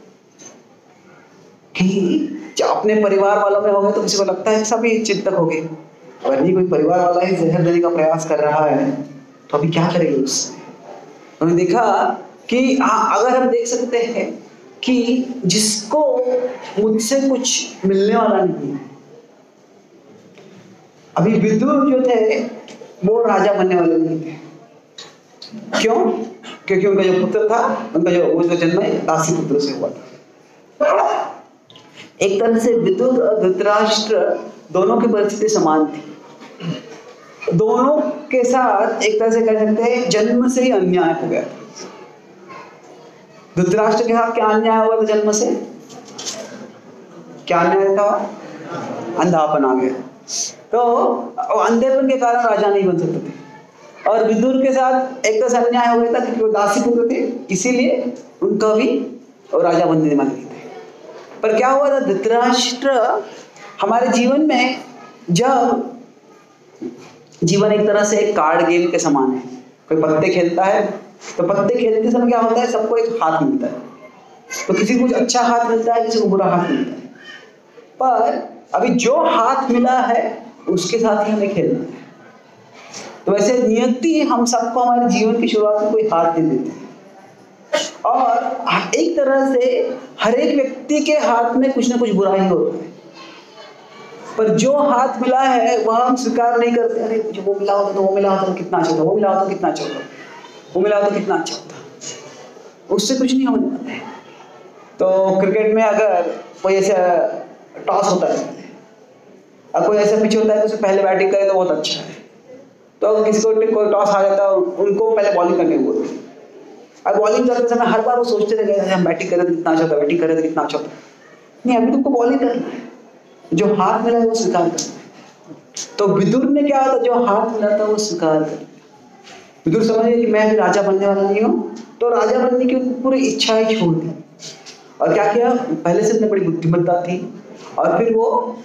Speaker 1: कि जब अपने परिवार वालों में हो गए तो किसी को लगता है सभी चिंतक हो गए, अगर नहीं कोई परिवार वाला ही जहर देने का प्रयास कर रहा है तो अभी क्या करेंगे उससे? उन्होंने देखा कि हाँ, अगर हम देख सकते हैं कि जिसको मुझसे कुछ मिलने वाला नहीं है। अभी विदुर जो थे वो राजा बनने वाले नहीं थे। क्यों? क्योंकि उनका जो पुत्र था, उनका जो वो जो जन्म है दासी पुत्र से हुआ था। एक तरह से विदुर और धृतराष्ट्र दोनों की परिस्थिति समान थी। दोनों के साथ एक तरह से कह सकते हैं जन्म से ही अन्याय हो गया। धृतराष्ट्र के साथ क्या अन्याय हुआ था? जन्म से क्या अन्याय था? अंधापन आ गया। तो अंधेपन के कारण राजा नहीं बन सकते थे। और विदुर के साथ एक तो अन्याय हो गया था क्योंकि वो दासी पुत्र थे, इसीलिए उनका भी राजा बनने मान गए थे। पर क्या हुआ था, धृतराष्ट्र हमारे जीवन में, जब जीवन एक तरह से एक कार्ड गेम के समान है, कोई पत्ते खेलता है तो पत्ते खेलते समय क्या होता है, सबको एक हाथ मिलता है, तो किसी को कुछ अच्छा हाथ मिलता है, किसी को बुरा हाथ मिलता है। पर अभी जो हाथ मिला है उसके साथ ही हमें खेलना है। तो वैसे नियति हम सबको हमारे जीवन की शुरुआत में कोई हाथ नहीं देती, और एक तरह से हर एक व्यक्ति के हाथ में कुछ ना कुछ बुराई होती है, पर जो हाथ मिला है वह हम स्वीकार नहीं करते। अरे मुझे वो मिला होता तो वो मिला होता तो कितना अच्छा होता, वो मिला होता कितना अच्छा होता, वो मिला होता कितना अच्छा होता, उससे कुछ नहीं होने वाला है। तो क्रिकेट में अगर कोई ऐसा टॉस होता है, अब कोई ऐसा पिच होता है तो उसे पहले बैटिंग करे तो बहुत अच्छा है, तो अगर किसी को कोई टॉस आ जाता है उनको पहले बॉलिंग करने को बोलते हैं। अब बॉलिंग करते समय हर बार वो सोचते रहे हम बैटिंग करें तो कितना अच्छा होता, बैटिंग करें तो कितना अच्छा होता, नहीं, अभी तुमको बॉलिंग करना है, जो हाथ मिला है वो स्वीकार करना है। तो विदुर ने क्या होता, जो हाथ मिला था वो स्वीकार कर। विदुर समझे कि मैं भी राजा बनने वाला नहीं हूँ, तो राजा बनने की पूरी इच्छा ही छोड़ दी। और क्या किया, पहले से उन्हें बड़ी बुद्धिमत्ता थी, और फिर वो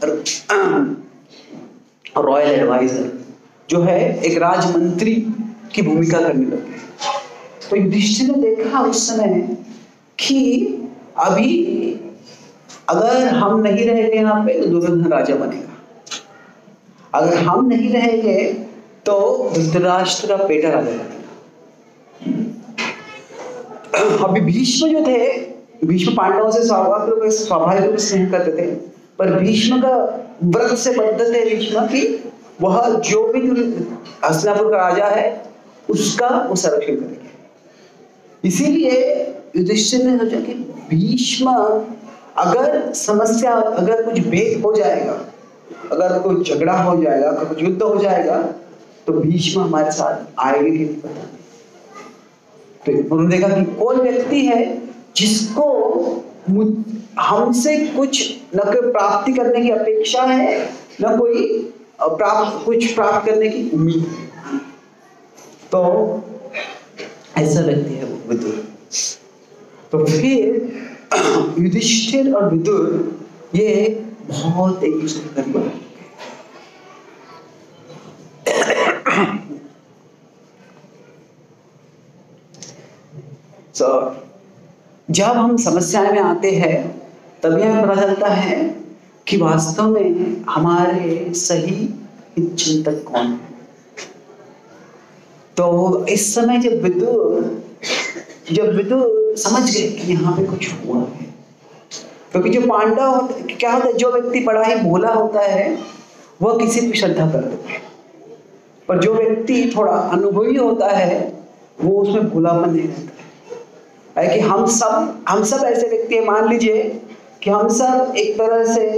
Speaker 1: रॉयल एडवाइजर जो है एक राजमंत्री की भूमिका करने लगे। तो युधिष्ठिर ने देखा उस समय कि अभी अगर हम नहीं रहेंगे यहाँ पे तो दुर्योधन राजा बनेगा, अगर हम नहीं रहेंगे तो धृतराष्ट्र का बेटा राजा बनेगा। अभी भीष्म जो थे, भीष्म पांडवों से स्वाभाविक रूप से स्नेह करते थे, पर भीष्म का व्रत से बद्ध थे भीष्म की वह जो भी हस्तिनापुर का राजा है उसका वो संरक्षण करेंगे। इसीलिए युधिष्ठिर ने सोचा कि भीष्म अगर समस्या, अगर कुछ भेद हो जाएगा, अगर कोई झगड़ा हो जाएगा, अगर कुछ युद्ध हो जाएगा, तो भीष्म हमारे साथ आएंगे कि नहीं पता नहीं। तो उन्होंने देखा कि कौन व्यक्ति है जिसको हमसे कुछ न कोई प्राप्ति करने की अपेक्षा है, न कोई प्राप्त कुछ प्राप्त करने की उम्मीद है, तो ऐसा व्यक्ति है वो विदुर। तो फिर युधिष्ठिर और विदुर ये बहुत एक दूसरे के करीब आए। so, जब हम समस्याएं में आते हैं तभी हमें पता चलता है कि वास्तव में हमारे सही चिंतक कौन है। तो इस समय जब विदुर जब विदुर समझ गए कि यहाँ पे कुछ हुआ है, क्योंकि जो पांडव होते क्या होता है, जो व्यक्ति बड़ा ही भोला होता है वह किसी पर श्रद्धा कर देता है, पर जो व्यक्ति थोड़ा अनुभवी होता है वो उसमें भोलापन नहीं रहता है। कि हम सब हम सब ऐसे व्यक्ति हैं, मान लीजिए कि हम सब एक तरह से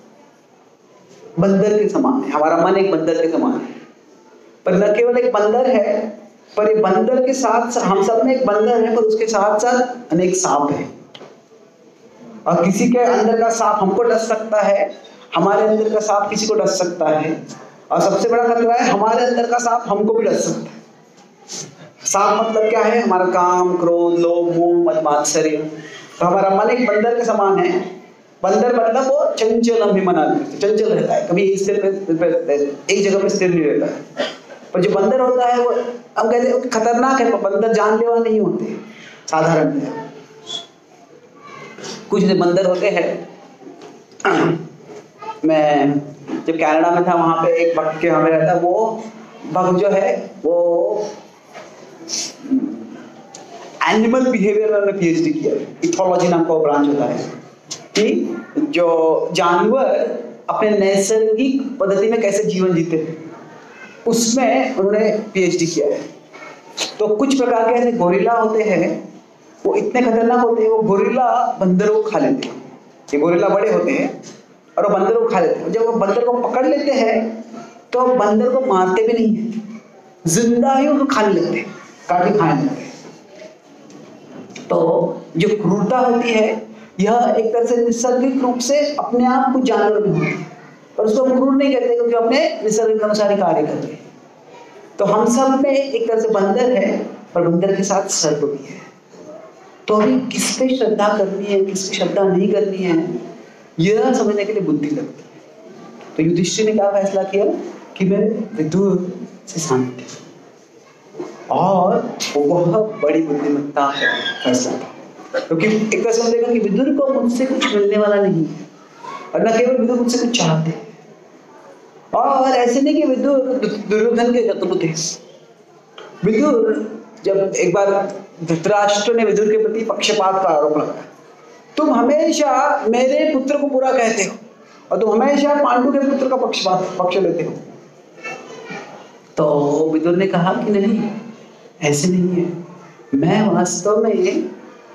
Speaker 1: बंदर के समान है, हमारा मन एक बंदर के समान है, पर न केवल एक बंदर है, पर ये बंदर के साथ हम सब में एक बंदर है, पर उसके साथ साथ अनेक सांप है। और किसी के अंदर का सांप हमको डस सकता है, हमारे अंदर का सांप किसी को डस सकता है, और सबसे बड़ा खतरा है हमारे अंदर का सांप हमको भी डस सकता है। सांप मतलब क्या है, हमारा काम, क्रोध, लोभ, मोह, मद, मात्सर्य। तो हमारा मन एक बंदर के समान है। बंदर मतलब वो चंचल अभिमना, चंचल रहता है, कभी स्थिर एक जगह पे स्थिर नहीं रहता है। पर जो बंदर होता है वो हम कहते हैं खतरनाक है, पर बंदर जानलेवा नहीं होते, साधारण है। कुछ बंदर होते हैं, मैं जब कनाडा में था वहां पे एक बग के हमें रहता, वो बग जो है वो एनिमल बिहेवियर में पीएचडी किया है, इथोलॉजी नाम का ब्रांच होता है कि जो जानवर अपने नैसर्गिक पद्धति में कैसे जीवन जीते हैं, उसमें उन्होंने पीएचडी किया है। तो कुछ प्रकार के ऐसे गोरिल्ला होते हैं, वो इतने खतरनाक होते हैं, वो गोरिल्ला बंदरों को खा लेते हैं। ये गोरिल्ला बड़े होते हैं और वो बंदरों को खा लेते हैं। जब वो बंदर को पकड़ लेते हैं तो बंदर को मारते भी नहीं है, जिंदा ही उनको खाने लगते हैं, काट के खाने लगते हैं। तो जो क्रूरता होती है यह एक तरह से नैसर्गिक रूप से अपने आप कुछ जानवर में होती है। पर उसको हम क्रूर नहीं कहते क्योंकि अपने निसर्ग के अनुसार ही कार्य कर रहे हैं। तो हम सब में एक तरह से बंदर है, पर बंदर के साथ सर्प भी है। तो अभी किस पे श्रद्धा करनी है, किस पे श्रद्धा नहीं करनी है, यह समझने के लिए बुद्धि लगती है। तो युधिष्ठिर ने क्या फैसला किया कि मैं विदुर से शांति, और वह बड़ी बुद्धिमत्ता है फैसला था, क्योंकि एक तरह से समझेगा कि विदुर को मुझसे कुछ मिलने वाला नहीं है, और न केवल विदुर मुझसे कुछ चाहते हैं। और ऐसे नहीं कि विदुर दुर्योधन के शत्रु थे। विदुर जब एक बार धृतराष्ट्र ने विदुर के प्रति पक्षपात का आरोप लगाया, तुम हमेशा मेरे पुत्र को बुरा कहते हो और तुम हमेशा पांडु के पुत्र का पक्षपात पक्ष लेते हो। तो विदुर ने कहा कि नहीं, ऐसे नहीं है, मैं वास्तव में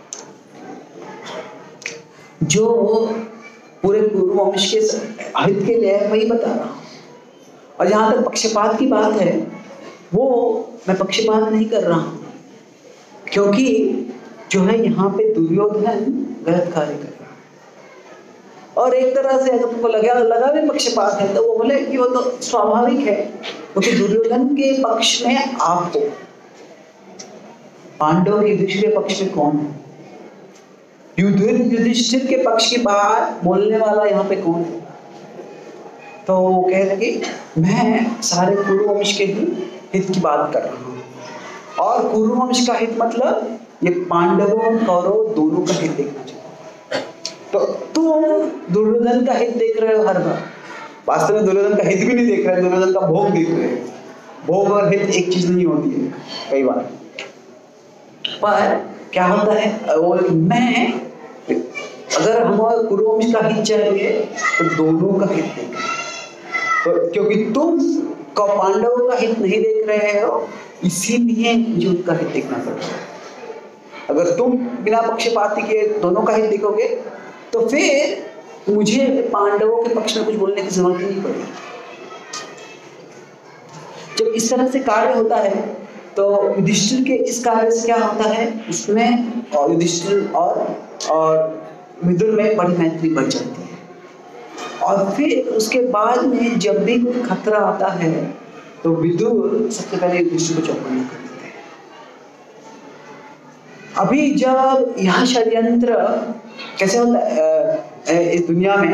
Speaker 1: जो पूरे पूर्व वंश के हित के लिए वही बता रहा हूं, और जहां तक पक्षपात की बात है वो मैं पक्षपात नहीं कर रहा हूं, क्योंकि जो है यहाँ पे दुर्योधन गलत कार्य कर रहा है। और एक तरह से अगर तुमको लगा लगा भी पक्षपात है तो वो बोले कि वो तो स्वाभाविक है, क्योंकि दुर्योधन के पक्ष में आप हो, पांडव के दूसरे पक्ष में कौन है? युधिष्ठिर के पक्ष की बात बोलने वाला यहाँ पे कौन है? तो वो कह लगे मैं सारे कुरुवंश के ही हित की बात कर रहा हूँ, और कुरुवंश का हित मतलब ये पांडवों कौरव दोनों का हित देखना चाहिए। तो तुम दुर्योधन का हित देख रहे हो हर बार, वास्तव में दुर्योधन का हित भी नहीं देख रहे, दुर्योधन का भोग देख रहे हैं। भोग और हित एक चीज नहीं होती है कई बार। पर क्या होता है, वो मैं अगर हमारे कुरुवंश का हित चाहिए तो दोनों का हित देख रहे, तो क्योंकि तुम को पांडवों का हित नहीं देख रहे हो, इसीलिए मुझे उनका हित देखना पड़ता है। अगर तुम बिना पक्षपाती के दोनों का हित देखोगे तो फिर मुझे पांडवों के पक्ष में कुछ बोलने की जरूरत नहीं पड़ेगी। जब इस तरह से कार्य होता है तो युधिष्ठिर के इस कार्य से क्या होता है, उसमें और युधिष्ठिर और और विदुर में बड़ी मैत्री बढ़ जाती है। और फिर उसके बाद में जब भी कोई खतरा आता है तो विदुर सबसे पहले युधिष्ठिर को चौकन्ना कर देते हैं। अभी जब यह षड्यंत्र कैसे होता है इस दुनिया में,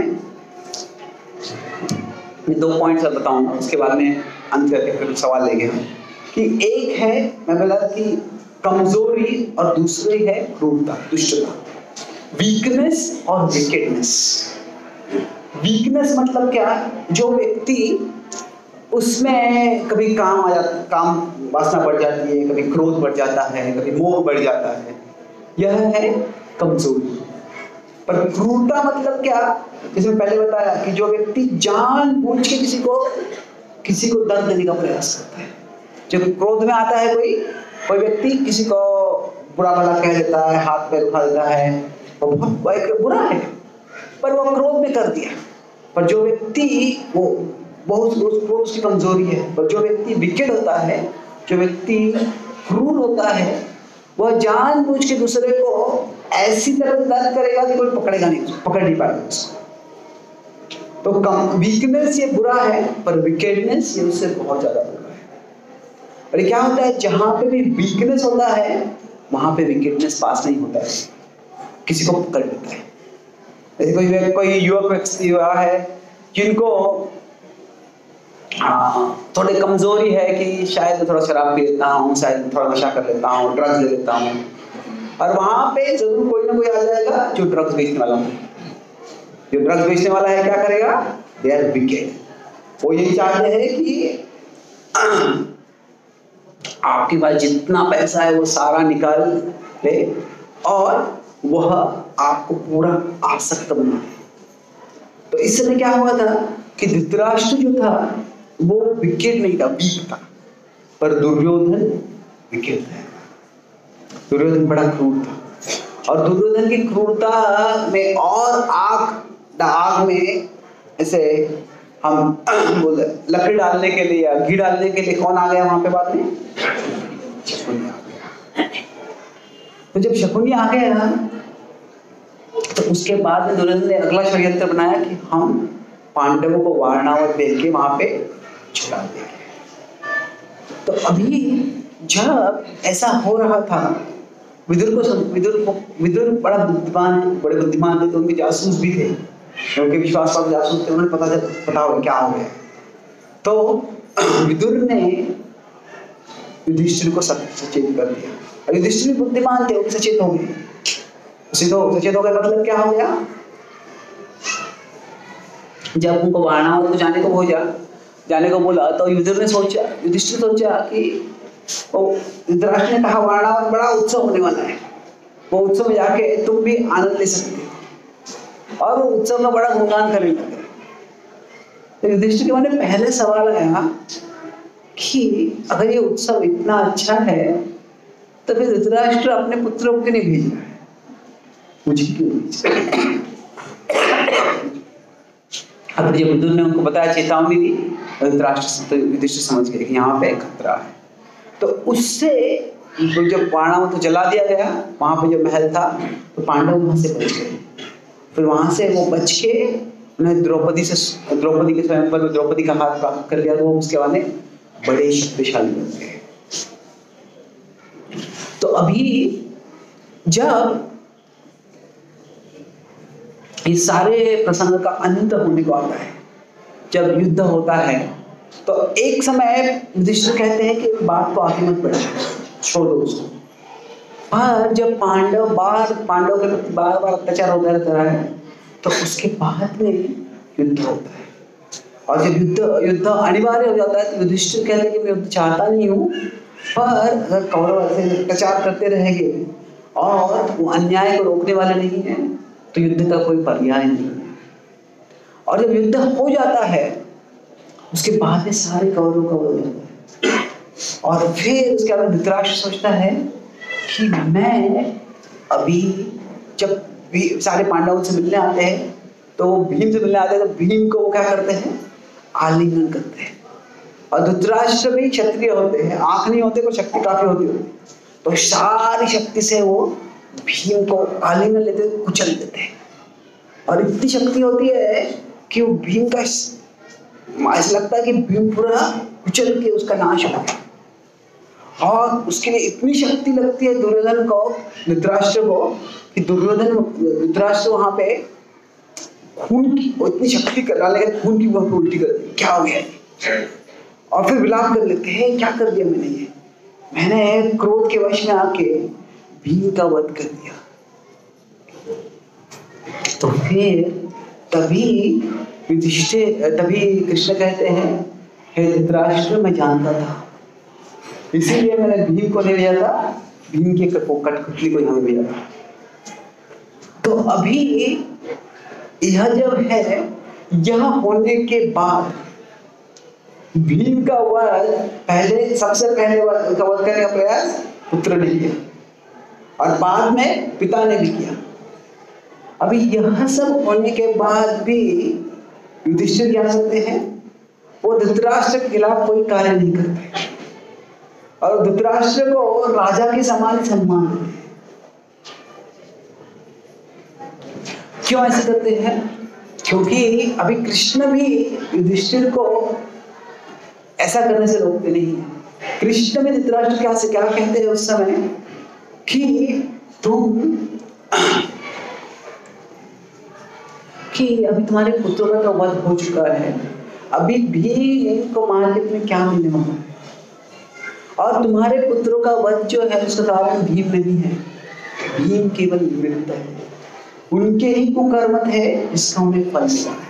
Speaker 1: मैं दो पॉइंट्स बताऊंगा, उसके बाद में अंत करके फिर सवाल लेंगे हम। कि एक है, मैं बोला कि कमजोरी, और दूसरी है क्रूरता, दुष्टता, वीकनेस और विकेडनेस। वीकनेस मतलब क्या, जो व्यक्ति उसमें कभी काम आ जाता, काम वासना बढ़ जाती है, कभी क्रोध बढ़ जाता है, कभी मोह बढ़ जाता है, यह है कमजोरी। पर क्रूरता मतलब क्या, जिसमें पहले बताया कि जो व्यक्ति जानबूझ के किसी को किसी को दर्द देने का प्रयास करता है। जब क्रोध में आता है कोई कोई व्यक्ति किसी को बुरा भला कह देता है, हाथ पैर उठा देता है, वो बहुत बुरा है, पर वो क्रोध में कर दिया। पर जो व्यक्ति वो बहुत वो उसकी कमजोरी है। पर जो व्यक्ति विकेट होता है, जो व्यक्ति क्रूर होता है, वह जानबूझ के दूसरे को ऐसी तरह से दर्द करेगा कि कोई पकड़ेगा नहीं, पकड़ नहीं पाएगा उसको। तो कम वीकनेस ये बुरा है, पर विकेटनेस ये उससे बहुत ज्यादा बुरा है। और क्या होता है, जहां पे भी वीकनेस होता है वहां पे विकेटनेस पास नहीं होता है, किसी को पकड़ लेता है। जैसे कोई कोई युवक व्यक्ति हुआ है जिनको थोड़ी कमजोरी है कि शायद मैं थोड़ा शराब पी लेता हूँ, शायद थोड़ा नशा कर लेता हूँ, ड्रग्स ले लेता हूँ, और वहां पे जरूर कोई ना कोई आ जाएगा जो ड्रग्स बेचने वाला है। जो ड्रग्स बेचने वाला है क्या करेगा, दे आर विकेट। वो यही चाहते हैं कि आपके पास जितना पैसा है वो सारा निकाल ले और वह आपको पूरा आसक्त बना दे। तो इस समय क्या हुआ था कि धृतराष्ट्र जो था वो विकेट नहीं था, वीक था, पर दुर्योधन विकेट था। दुर्योधन बड़ा क्रूर था, और दुर्योधन की क्रूरता में और आग आग में ऐसे हम बोले लकड़ी डालने के लिए या घी डालने के लिए कौन आ गया वहां पे बाद में, शकुनी आ गया। तो जब शकुनी आ गया तो उसके बाद में दुर्योधन ने अगला षड्यंत्र बनाया कि हम पांडवों को वारणावत भेज के वहां पे छुड़ा देंगे। तो अभी जब ऐसा हो रहा था, विदुर को विदुर को विदुर बड़ा बुद्धिमान बड़े बुद्धिमान थे, तो उनके जासूस भी थे, उनके विश्वासपात्र जासूस थे, उन्हें पता चल पता हो क्या हो गया। तो विदुर ने युधिष्ठिर को सचेत कर दिया, और युधिष्ठिर बुद्धिमान थे, वो सचेत हो गए। उसी तो सचेत हो गए मतलब क्या हो गया, जब उनको वारणावत को जाने को हो जा जाने को बोला, तो युधिष्ठिर ने सोचा युधिष्ठिर सोचा कि धृतराष्ट्र ने कहा वारणावत बड़ा उत्सव होने वाला है, वो उत्सव में जाके तुम भी आनंद ले सकते हो, और वो उत्सव का बड़ा गुणगान करने लगे। तो युधिष्ठिर के मन में पहले सवाल आया कि अगर ये उत्सव इतना अच्छा है तो फिर धृतराष्ट्र अपने पुत्रों को क्यों नहीं भेज रहा है, मुझे क्यों भेज? अब जब विदुर ने उनको बताया, चेतावनी दी, धृतराष्ट्र तो युधिष्ठिर समझ गए कि यहाँ पे खतरा है। तो उससे तो जब वारणावत को जला दिया गया, वहां पे जो महल था, तो पांडव वहां से बच गए। फिर वहां से वो बच के उन्हें द्रौपदी से द्रौपदी के स्वयंवर में द्रौपदी का हाथ प्राप्त कर लिया, तो वो उसके बाद बड़े शक्तिशाली बन गए। तो अभी जब इस सारे प्रसंग का अंत होने को आता है, जब युद्ध होता है, तो एक समय युधिष्ठिर कहते हैं कि बात को आगे मत बढ़ाओ, छोड़ दो उसको। पर जब पांडव बार पांडव के प्रति बार बार अत्याचार होता रहता है, तो उसके बाद में युद्ध होता है। और जब युद्ध युद्ध अनिवार्य हो जाता है, तो युधिष्ठिर कहते हैं कि मैं युद्ध चाहता नहीं हूँ, पर अगर कौरव ऐसे अत्याचार करते रहेंगे और वो अन्याय को रोकने वाले नहीं है, तो युद्ध का कोई पर्याय नहीं है। और जब युद्ध हो जाता है, उसके बाद में सारे कौरवों का वध होता है, और फिर उसके बाद धृतराष्ट्र सोचता है कि मैं अभी जब भी सारे पांडवों से मिलने आते हैं, तो वो भीम से मिलने आते हैं, तो भीम को वो क्या करते हैं, आलिंगन करते हैं। और धृतराष्ट्र भी क्षत्रिय होते हैं, आंख नहीं होते, पर शक्ति काफी होती है, तो सारी शक्ति से वो भीम को आलिंगन लेते, कुचल देते हैं। और इतनी शक्ति होती है कि वो भीम का ऐसा लगता है कि भीम पूरा कुचल के उसका नाश हो गया। और उसके लिए इतनी शक्ति लगती है दुर्योधन को, धृतराष्ट्र को, कि दुर्योधन धृतराष्ट्र वहां पे खून की इतनी शक्ति कर डाले, खून की वहां पे उल्टी कर दी, क्या हो गया। और फिर विलाप कर लेते हैं, क्या कर दिया मैंने, ये मैंने क्रोध के वश में आके भीम का वध कर दिया। तो फिर तभी युधिष्ठिर तभी कृष्ण कहते हैं, हे धृतराष्ट्र, मैं जानता था, इसीलिए मैंने भीम को नहीं भेजा था, भीम के कठपुतली को यहाँ भेजा था। तो अभी यह जब है, यह होने के बाद भीम का वध पहले सबसे पहले वध करने का प्रयास पुत्र ने किया, और बाद में पिता ने भी किया। अभी यह सब होने के बाद भी युधिष्ठिर क्या करते हैं, वो धृतराष्ट्र के खिलाफ कोई कार्य नहीं करते, और धृतराष्ट्र को राजा के समान सम्मान देते हैं। क्यों ऐसे करते हैं? क्योंकि अभी कृष्ण भी युधिष्ठिर को ऐसा करने से रोकते नहीं है। कृष्ण में धृतराष्ट्र क्या से क्या कहते हैं उस समय कि तुम कि अभी तुम्हारे पुत्रों का तो वध हो चुका है, अभी भी इनको मार्केट में क्या मिलने वाला है, और तुम्हारे पुत्रों का वध जो है उसका कारण भीम नहीं है, भीम केवल निमित्त है, उनके ही कुकर्म है जिसका उन्हें फल मिला है।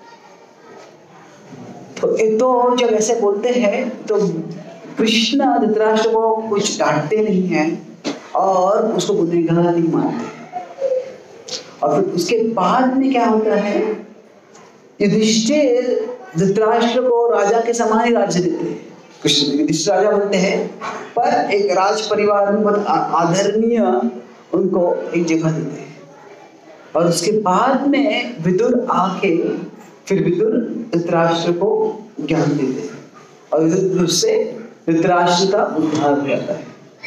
Speaker 1: तो तो जब ऐसे बोलते हैं, तो कृष्ण धृतराष्ट्र को कुछ डांटते नहीं है और उसको गुनहगार नहीं मानते। और फिर उसके बाद में क्या होता है, युधिष्ठिर धृतराष्ट्र को राजा के समान ही राज्य देते हैं। कृष्ण युधिष्ठिर राजा बनते हैं, पर एक राज परिवार में बहुत आदरणीय उनको एक जगह देते हैं। और उसके बाद में विदुर आके फिर विदुर धृतराष्ट्र को ज्ञान देते हैं, और विदुर से धृतराष्ट्र का उद्धार हो जाता है।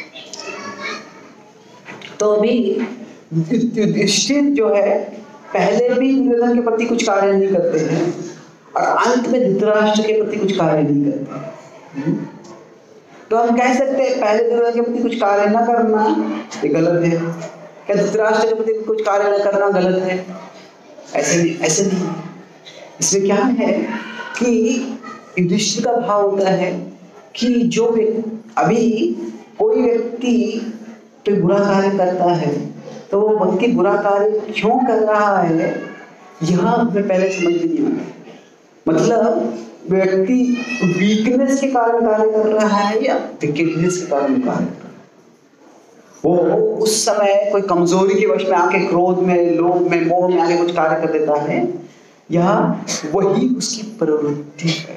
Speaker 1: तो अभी युधिष्ठिर जो है पहले भी दुर्योधन के प्रति कुछ कार्य नहीं करते हैं, और अंत में धृतराष्ट्र के प्रति कुछ कार्य नहीं करते। तो हम कह सकते हैं पहले दुर्योधन के प्रति कुछ कार्य न करना ये गलत है, क्या धृतराष्ट्र के प्रति कुछ कार्य न करना गलत है? ऐसे नहीं, ऐसे नहीं। इसमें क्या है कि युधिष्ठिर का भाव होता है कि जो अभी कोई व्यक्ति तो बुरा कार्य करता है तो वो व्यक्ति बुरा कार्य क्यों कर रहा है यह हमें पहले समझ में नहीं आता। मतलब व्यक्ति वीकनेस के कारण कार्य कर रहा है या विकेटनेस के कारण कार्य कर रहा है। वो उस समय कोई कमजोरी के वश में आके क्रोध में, लोभ में, मोह में आके कुछ कार्य कर देता है या वही उसकी प्रवृत्ति है।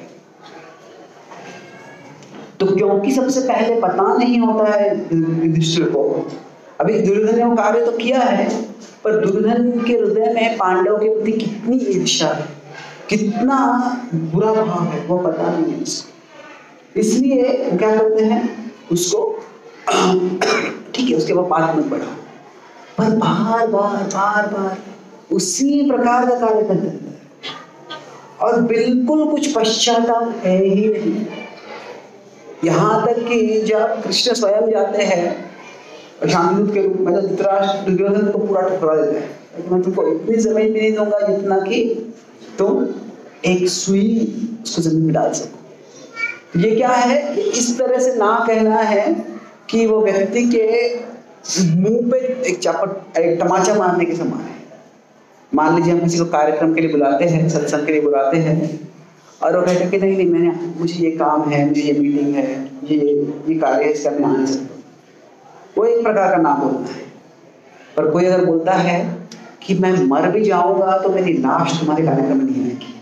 Speaker 1: तो क्योंकि सबसे पहले पता नहीं होता है युधिष्ठिर को, अभी दुर्योधन ने वो कार्य तो किया है पर दुर्योधन के हृदय में पांडव के प्रति कितनी ईर्ष्या है, कितना बुरा भाव है वो पता नहीं है उसको। इसलिए क्या करते हैं उसको ठीक है उसके बाद बात मत बढ़ाओ, पर बार बार बार बार उसी प्रकार का कार्य करते रहता है और बिल्कुल कुछ पश्चाताप है ही नहीं। यहाँ तक कि जब कृष्ण स्वयं जाते हैं शांतिदूत के रूप में, धृतराष्ट्र दुर्योधन को पूरा ठुकरा देता है, मैं तुमको इतनी जमीन भी नहीं दूंगा जितना कि तुम एक सुई उसको जमीन में डाल सको। ये क्या है, इस तरह से ना कहना है कि वो व्यक्ति के मुंह पे एक चापट एक तमाचा मारने के समान है। मान लीजिए हम किसी को कार्यक्रम के लिए बुलाते हैं, सत्संग के लिए बुलाते हैं और वो कहते हैं कि नहीं नहीं मैंने मुझे ये काम है, मुझे ये मीटिंग है, ये ये कार्य है, इसका मैं आ नहीं सकता। वो एक प्रकार का ना बोलना है। पर कोई अगर बोलता है कि मैं मर भी जाऊंगा तो मेरी लाश तुम्हारे कार्यक्रम में नहीं आएगी,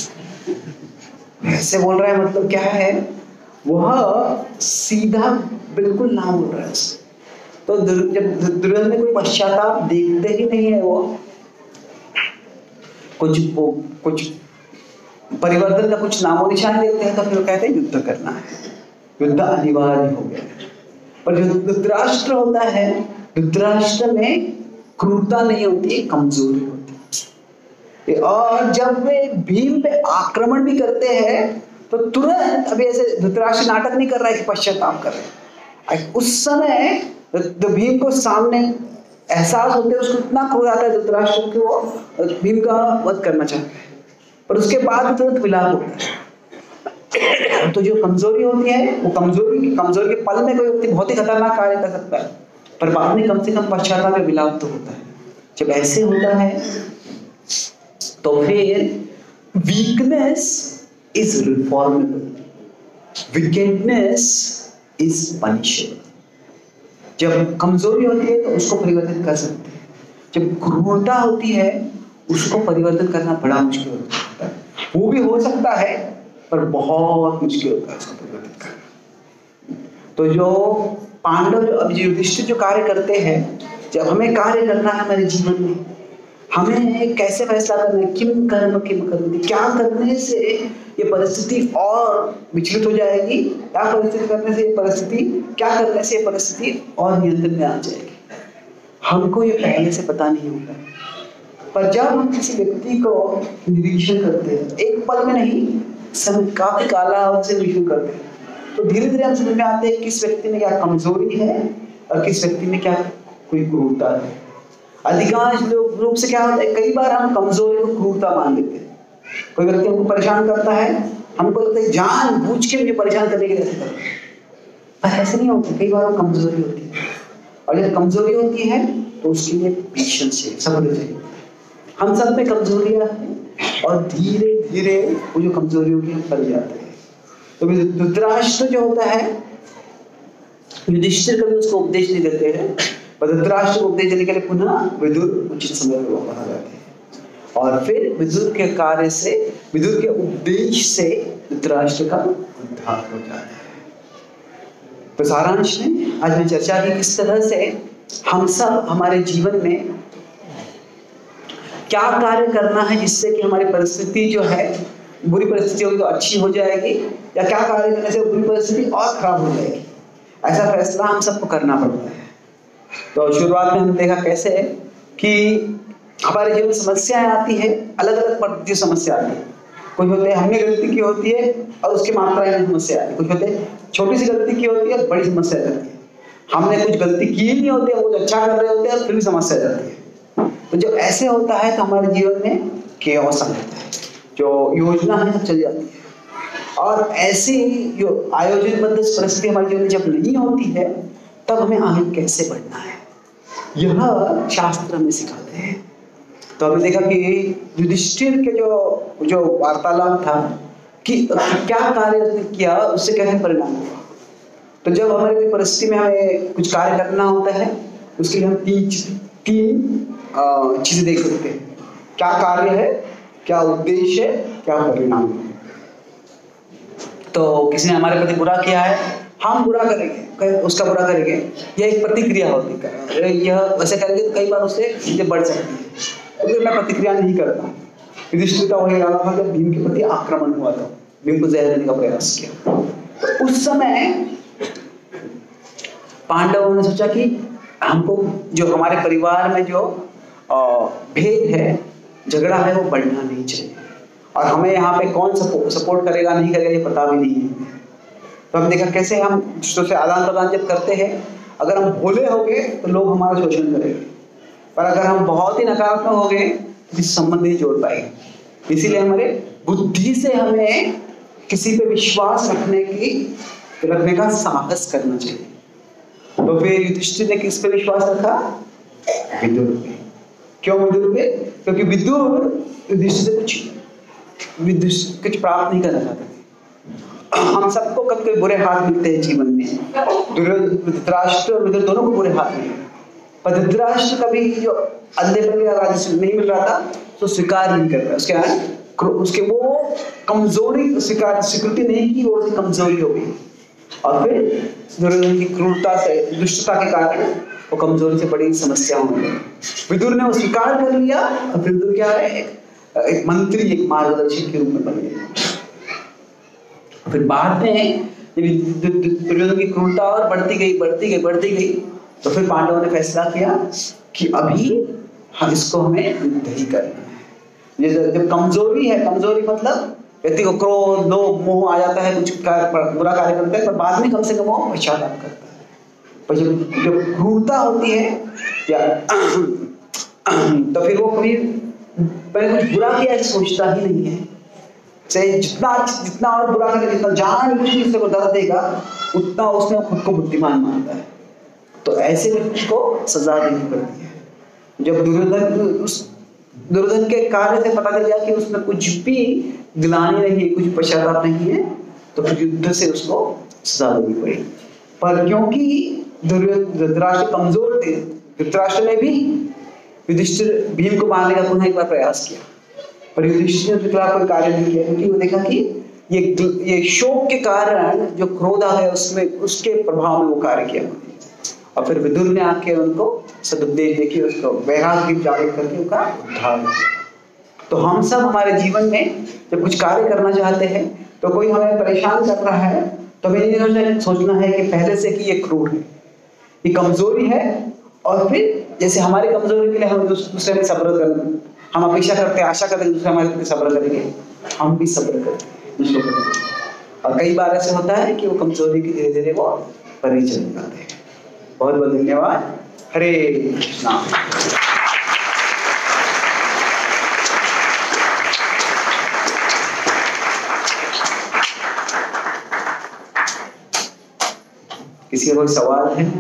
Speaker 1: ऐसे बोल रहा है, मतलब क्या है, वह सीधा बिल्कुल ना बोल रहा है। तो जब दुर्योधन में कोई पश्चाताप देखते ही नहीं है, वो कुछ कुछ परिवर्तन का कुछ नामो निशान देखते हैं तो फिर कहते हैं युद्ध करना है, युद्ध अनिवार्य हो गया। पर जो धृतराष्ट्र होता है, धृतराष्ट्र में क्रूरता नहीं होती, कमजोरी होती है। और जब वे भीम पे आक्रमण भी करते हैं तो तुरंत, अभी ऐसे धृतराष्ट्र नाटक नहीं कर रहा है कि पश्चाताप कर रहे हैं, उस समय तो भीम को सामने एहसास होते है, उसको इतना क्रोध आता है धृतराष्ट्र कि वो भीम का वध करना चाहता है, पर उसके बाद तुरंत विलाप होता है। तो जो कमजोरी होती है वो कमजोरी कमजोरी के पल में कोई व्यक्ति बहुत ही खतरनाक कार्य कर सकता है, पर बाद में कम से कम पश्चाताप में विलाप तो होता है। जब ऐसे होता है तो फिर weakness is reformable, wickedness is punishable. जब कमजोरी होती है तो उसको परिवर्तित कर सकते हैं, जब क्रूरता होती है उसको परिवर्तन करना बड़ा मुश्किल होता है। वो भी हो सकता है पर बहुत मुश्किल होता है उसको परिवर्तित करना। तो जो पांडव जो अब युधिष्ठिर जो कार्य करते हैं, जब हमें कार्य करना है हमारे जीवन में, हमें कैसे फैसला करना है, किम कर्म किम कर्म, क्या करने से ये परिस्थिति और विचलित हो जाएगी, क्या परिस्थिति करने से ये परिस्थिति क्या करने से ये परिस्थिति और नियंत्रण में आ जाएगी, हमको ये पहले से पता नहीं होता। पर जब हम किसी व्यक्ति को निरीक्षण करते हैं, एक पल में नहीं, समय काफी कालावधि से निरीक्षण करते हैं, तो धीरे धीरे हम समझ में आते हैं किस व्यक्ति में क्या कमजोरी है और किस व्यक्ति में क्या कोई क्रूरता है। अधिकांश लोग रूप से क्या होता है, कई बार हम कमजोरी को क्रूरता मान लेते हैं। कोई व्यक्ति हमको परेशान करता है, हमको लगता है जान बूझ के मुझे परेशान करने के लिए ऐसे करता है, पर ऐसे नहीं होता। कई बार वो कमजोरी होती है, और जब कमजोरी होती है तो उसके लिए पेशेंस चाहिए, सब्र चाहिए। हम सब में कमजोरियां हैं और धीरे धीरे वो जो कमजोरी होगी हम कर जाते हैं। तो धृतराष्ट्र जो होता है, युधिष्ठिर कभी उसको उपदेश नहीं देते हैं, पर धृतराष्ट्र को उपदेश देने के लिए पुनः विदुर उचित समय पर वहां जाते हैं, और फिर विदुर के कार्य से, विदुर के उपदेश से धृतराष्ट्र का उद्धार हो जाता है। तो सारांश में आज मैं चर्चा की किस तरह से हम सब हमारे जीवन में क्या कार्य करना है जिससे कि हमारी परिस्थिति जो है, बुरी परिस्थिति होगी तो अच्छी हो जाएगी, या क्या कार्य करने से बुरी परिस्थिति और खराब हो जाएगी। ऐसा फैसला हम सबको करना पड़ता है। तो शुरुआत में हमने देखा कैसे कि हमारे जीवन में समस्याएं आती है, अलग अलग प्रकार की समस्या आती है। कुछ होते हैं हमने गलती की होती है और उसकी मात्रा में समस्या आती है, कुछ होते हैं छोटी सी गलती की होती है बड़ी समस्या आ जाती है, हमने कुछ गलती की नहीं होती है, वो अच्छा कर रहे होते हैं फिर भी समस्या आ जाती है। तो जब ऐसे होता है तो हमारे जीवन में केओस आ जाता है, जो योजना है सब चल जाती है। और ऐसी जो आयोजनबद्ध परिस्थिति हमारे जीवन में जब नहीं होती है तब हमें आगे कैसे बढ़ना है, यह शास्त्र में सिखाते हैं। तो हमने देखा कि युधिष्ठिर के जो जो वार्तालाप था कि क्या कार्य उसने किया उससे कैसे परिणाम हुआ। तो जब हमारे कोई परिस्थिति में हमें कुछ कार्य करना होता है उसके लिए हम तीन तीन चीजें देख सकते हैं, क्या कार्य है, क्या उद्देश्य है, क्या परिणाम है। तो किसी ने हमारे प्रति बुरा किया है, हम बुरा करेंगे, उसका बुरा करेंगे, यह एक प्रतिक्रिया होती है। यह वैसे करेंगे तो कई बार उससे चीजें बढ़ सकती है, तो मैं प्रतिक्रिया नहीं करता। युधिष्ठिर का वही रहा था जब भीम के प्रति आक्रमण हुआ था, भीम को जहर देने का प्रयास किया। तो उस समय पांडवों ने सोचा कि हमको जो हमारे परिवार में जो भेद है, झगड़ा है, वो बढ़ना नहीं चाहिए, और हमें यहाँ पे कौन सपोर्ट सपोर्ट करेगा नहीं करेगा ये पता भी नहीं है। तो हम देखा कैसे हम दूसरों से आदान प्रदान जब करते हैं, अगर हम भोले हो गए तो लोग हमारा शोषण करेंगे, पर अगर हम बहुत ही नकारात्मक हो गए तो संबंध नहीं जोड़ पाएंगे। इसीलिए हमारे बुद्धि से हमें किसी पे विश्वास रखने की रखने का साहस करना चाहिए। तो फिर युधिष्ठिर ने किस पे विश्वास रखा? विदुर पे। क्यों विदुर पे? क्योंकि विदुर युधिष्ठिर से कुछ विदुर कुछ प्राप्त नहीं करना चाहते थे। हम सबको कभी कभी बुरे हाथ मिलते हैं जीवन में, धृतराष्ट्र और विदुर दोनों को बुरे हाथ मिले, पर धृतराष्ट्र कभी जो अंधेपन का राज्य नहीं मिल रहा था तो स्वीकार नहीं कर रहा, उसके उसके वो कमजोरी स्वीकार स्वीकृति नहीं की, वो उसकी कमजोरी हो गई, और फिर दुर्योधन की क्रूरता से दुष्टता के कारण वो कमजोरी से बड़ी समस्या हो गई। विदुर ने वो स्वीकार कर लिया और फिर विदुर क्या है, एक मंत्री, एक मार्गदर्शक के रूप में बन गया। फिर बाद में दुर्योधन की क्रूरता और बढ़ती गई बढ़ती गई बढ़ती गई तो फिर पांडवों ने फैसला किया कि अभी हम इसको हमें युद्ध ही करना है। जब कमजोरी है, कमजोरी मतलब व्यक्ति को क्रोध, लोभ, मोह आ जाता है, कुछ बुरा कार्य करता है, पर बाद में कम से कम वो पश्चाताप करता है। पर जब जब क्रूरता होती है या तो फिर वो कभी मैंने कुछ बुरा किया सोचता ही नहीं है, चाहे जितना जितना और बुरा करे, जितना जान बुझ के किसी को दर्द देगा उतना उसने खुद को बुद्धिमान मानता है। तो ऐसे व्यक्ति को सजा देनी पड़ती है। जब दुर्योधन उस दुर्योधन के कार्य से पता चल गया कि उसमें कुछ भी ग्लानि नहीं है, कुछ पश्चाताप नहीं है, तो फिर युद्ध से उसको सजा देनी पड़ी। पर क्योंकि धृतराष्ट्र कमजोर थे, धृतराष्ट्र ने भी युधिष्ठिर भीम को मारने का पुनः एक बार प्रयास किया, पर युधिष्ठिर ने कोई कार्य नहीं किया, क्योंकि वो देखा कि ये ये शोक के कारण जो क्रोध आ गया उसमें उसके प्रभाव में वो कार्य किया। और फिर विदुर ने आके उनको सदुपदेश देखी, उसको वैराग्य जागृत करके उनका उद्धार किया। तो हम सब हमारे जीवन में जब कुछ कार्य करना चाहते हैं तो कोई हमें परेशान कर रहा है तो हमें ये सोचना है कि पहले से कि ये क्रूर है, ये कमजोरी है, और फिर जैसे हमारी कमजोरी के लिए हम दूसरे में सब्र करना, हम अपेक्षा करते हैं, आशा करते हैं दूसरे हमारे प्रति सब्र करेंगे, हम भी सब्र करते हैं दूसरों को। और कई बार ऐसे होता है कि वो कमजोरी की धीरे धीरे वो परे चले जाते हैं। बहुत बहुत धन्यवाद। हरे कृष्णा। किसी का कोई सवाल है?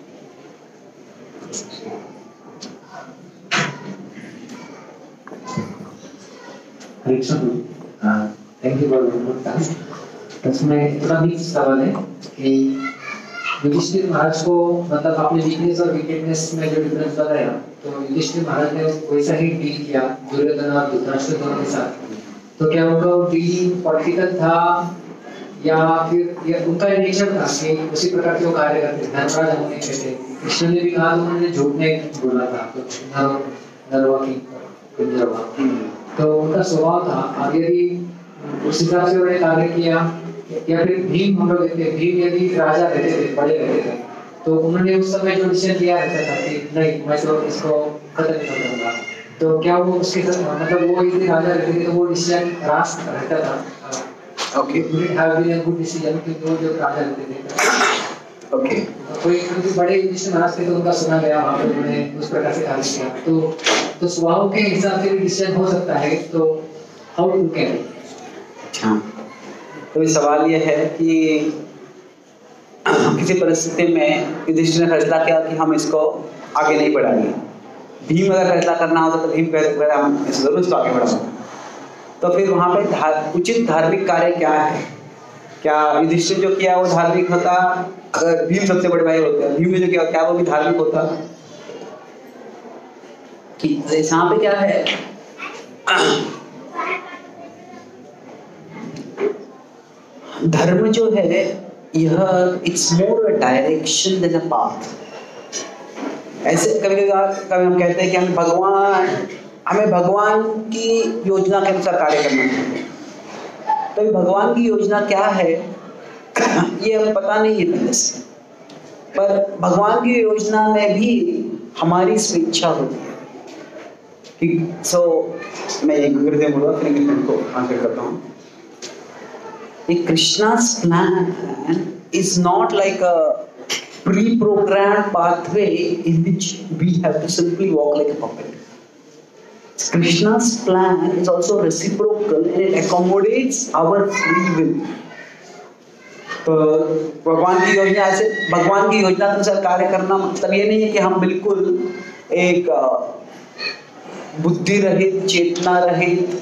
Speaker 2: थैंक यू बहुत। इसमें थोड़ा मिक्स सवाल है कि युधिष्ठिर महाराज को मतलब आपने वीकनेस और विकेटनेस में जो डिफरेंस बताया, तो युधिष्ठिर महाराज ने वैसा ही डील किया दुर्योधन और धृतराष्ट्र दोनों के साथ। तो क्या उनका डील पॉलिटिकल था या फिर ये उनका नेचर था कि उसी प्रकार के वो कार्य करते? धर्मराज होने कहते, कृष्ण ने भी कहा तो उन्होंने झूठ नहीं बोला था, तो नरवा की कुंजरवा, तो उनका स्वभाव था। आगे भी उस हिसाब से उन्होंने कार्य किया। या फिर भीम हम लोग देखते हैं, भीम यदि राजा रहते थे, बड़े रहते थे, तो उन्होंने उस समय जो डिसीजन लिया रहता था कि नहीं मैं तो इसको खत्म कर दूंगा, तो क्या वो उसके मतलब वो यदि राजा रहते थे तो वो डिसीजन रास्त रहता था। Okay, would it have been a good decision कि वो जो राजा रहते थे। ओके, कोई कोई बड़े डिसीजन महाराज थे तो उनका सुना गया, वहाँ पे उन्होंने उस प्रकार से कार्य किया, तो तो स्वभाव के हिसाब से भी डिसीजन हो सकता है, तो हाउ टू कैन। अच्छा,
Speaker 1: तो सवाल ये है कि किसी परिस्थिति में युधिष्ठिर ने फैसला किया कि हम इसको आगे नहीं बढ़ाएंगे। भीम अगर फैसला करना होता तो भीम कहते थे हम इस जरूर इसको आगे बढ़ाएंगे। तो फिर वहाँ पे धार, उचित धार्मिक कार्य क्या है? क्या युधिष्ठिर जो किया वो धार्मिक होता? अगर भीम सबसे बड़े भाई होते हैं, भीम ने जो किया क्या वो भी धार्मिक होता? कि यहाँ पे क्या है, धर्म जो है यह it's more a direction than a path. ऐसे कभी कभी कभी हम कहते हैं कि हमें भगवान हमें भगवान की योजना के अनुसार कार्य करना चाहिए। तो भगवान की योजना क्या है ये हमें पता नहीं है पहले से, पर भगवान की योजना में भी हमारी स्वेच्छा होती है। सो so, मैं एक गुरुदेव बोलूँगा फिर इंग्लिश को आंसर करता हूँ। Krishna's plan is not like a pre-programmed pathway in which we have to simply walk like a puppet. Krishna's plan is also reciprocal and it accommodates our free will. तो भगवान की योजना ऐसे भगवान की योजना के अनुसार कार्य करना मतलब ये नहीं है कि हम बिल्कुल एक बुद्धि रहित, चेतना रहित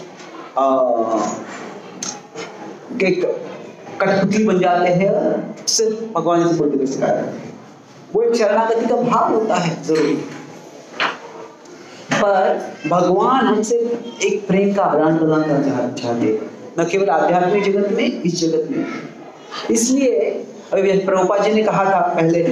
Speaker 1: एक कठपुतली बन जाते हैं, सिर्फ भगवान से बोलते हुए कार्य करते हैं। वो एक शरणागति का भाव होता है जरूरी, पर भगवान हमसे एक प्रेम का आदान प्रदान करना चाहते हैं, न केवल आध्यात्मिक जगत में, इस जगत में। इसलिए अभी प्रभुपाद जी ने कहा था पहले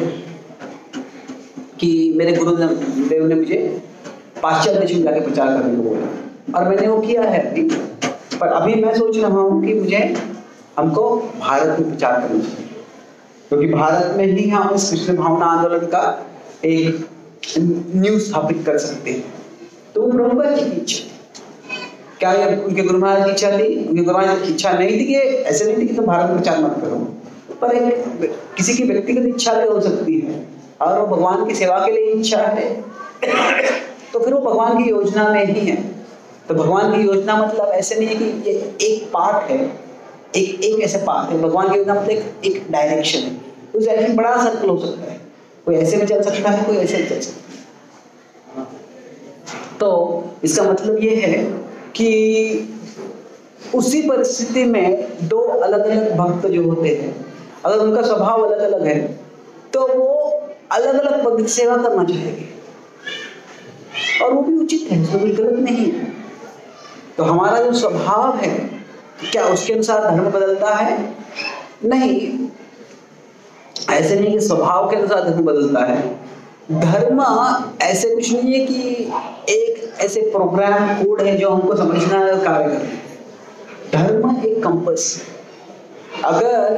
Speaker 1: कि मेरे गुरुदेव ने मुझे पाश्चात्य देश में जाके प्रचार करने को बोला, और मैंने वो किया है अभी। पर अभी मैं सोच रहा हूँ कि मुझे हमको भारत में प्रचार करना चाहिए, क्योंकि भारत में ही हम इस कृष्ण भावना आंदोलन का एक न्यू स्थापित कर सकते हैं। तो वो प्रभुपाद जी की इच्छा, क्या ये उनके गुरु महाराज की इच्छा थी? उनके गुरु महाराज की इच्छा नहीं थी कि ऐसे नहीं थी कि तुम भारत में प्रचार मत करो, पर एक किसी की व्यक्तिगत इच्छा भी हो सकती है, और वो भगवान की सेवा के लिए इच्छा है तो फिर वो भगवान की योजना में ही है। तो भगवान की योजना मतलब ऐसे नहीं है कि ये एक पार्ट है, एक एक ऐसे पार्ट है। भगवान की योजना मतलब एक, एक डायरेक्शन है। उस डायरेक्शन बड़ा सर्कल हो सकता है, कोई ऐसे में चल सकता है, कोई ऐसे में चल सकता है। तो इसका मतलब ये है कि उसी परिस्थिति में दो अलग अलग भक्त जो होते हैं, अगर उनका स्वभाव अलग अलग है तो वो अलग अलग पद की सेवा करना चाहेंगे, और वो भी उचित है, उसमें कोई गलत नहीं है। तो हमारा जो स्वभाव है, क्या उसके अनुसार धर्म बदलता है? नहीं, ऐसे नहीं कि स्वभाव के अनुसार धर्म बदलता है। धर्म ऐसे कुछ नहीं है कि एक ऐसे प्रोग्राम कोड है जो हमको समझना है और कार्य करना है। धर्म एक कंपास। अगर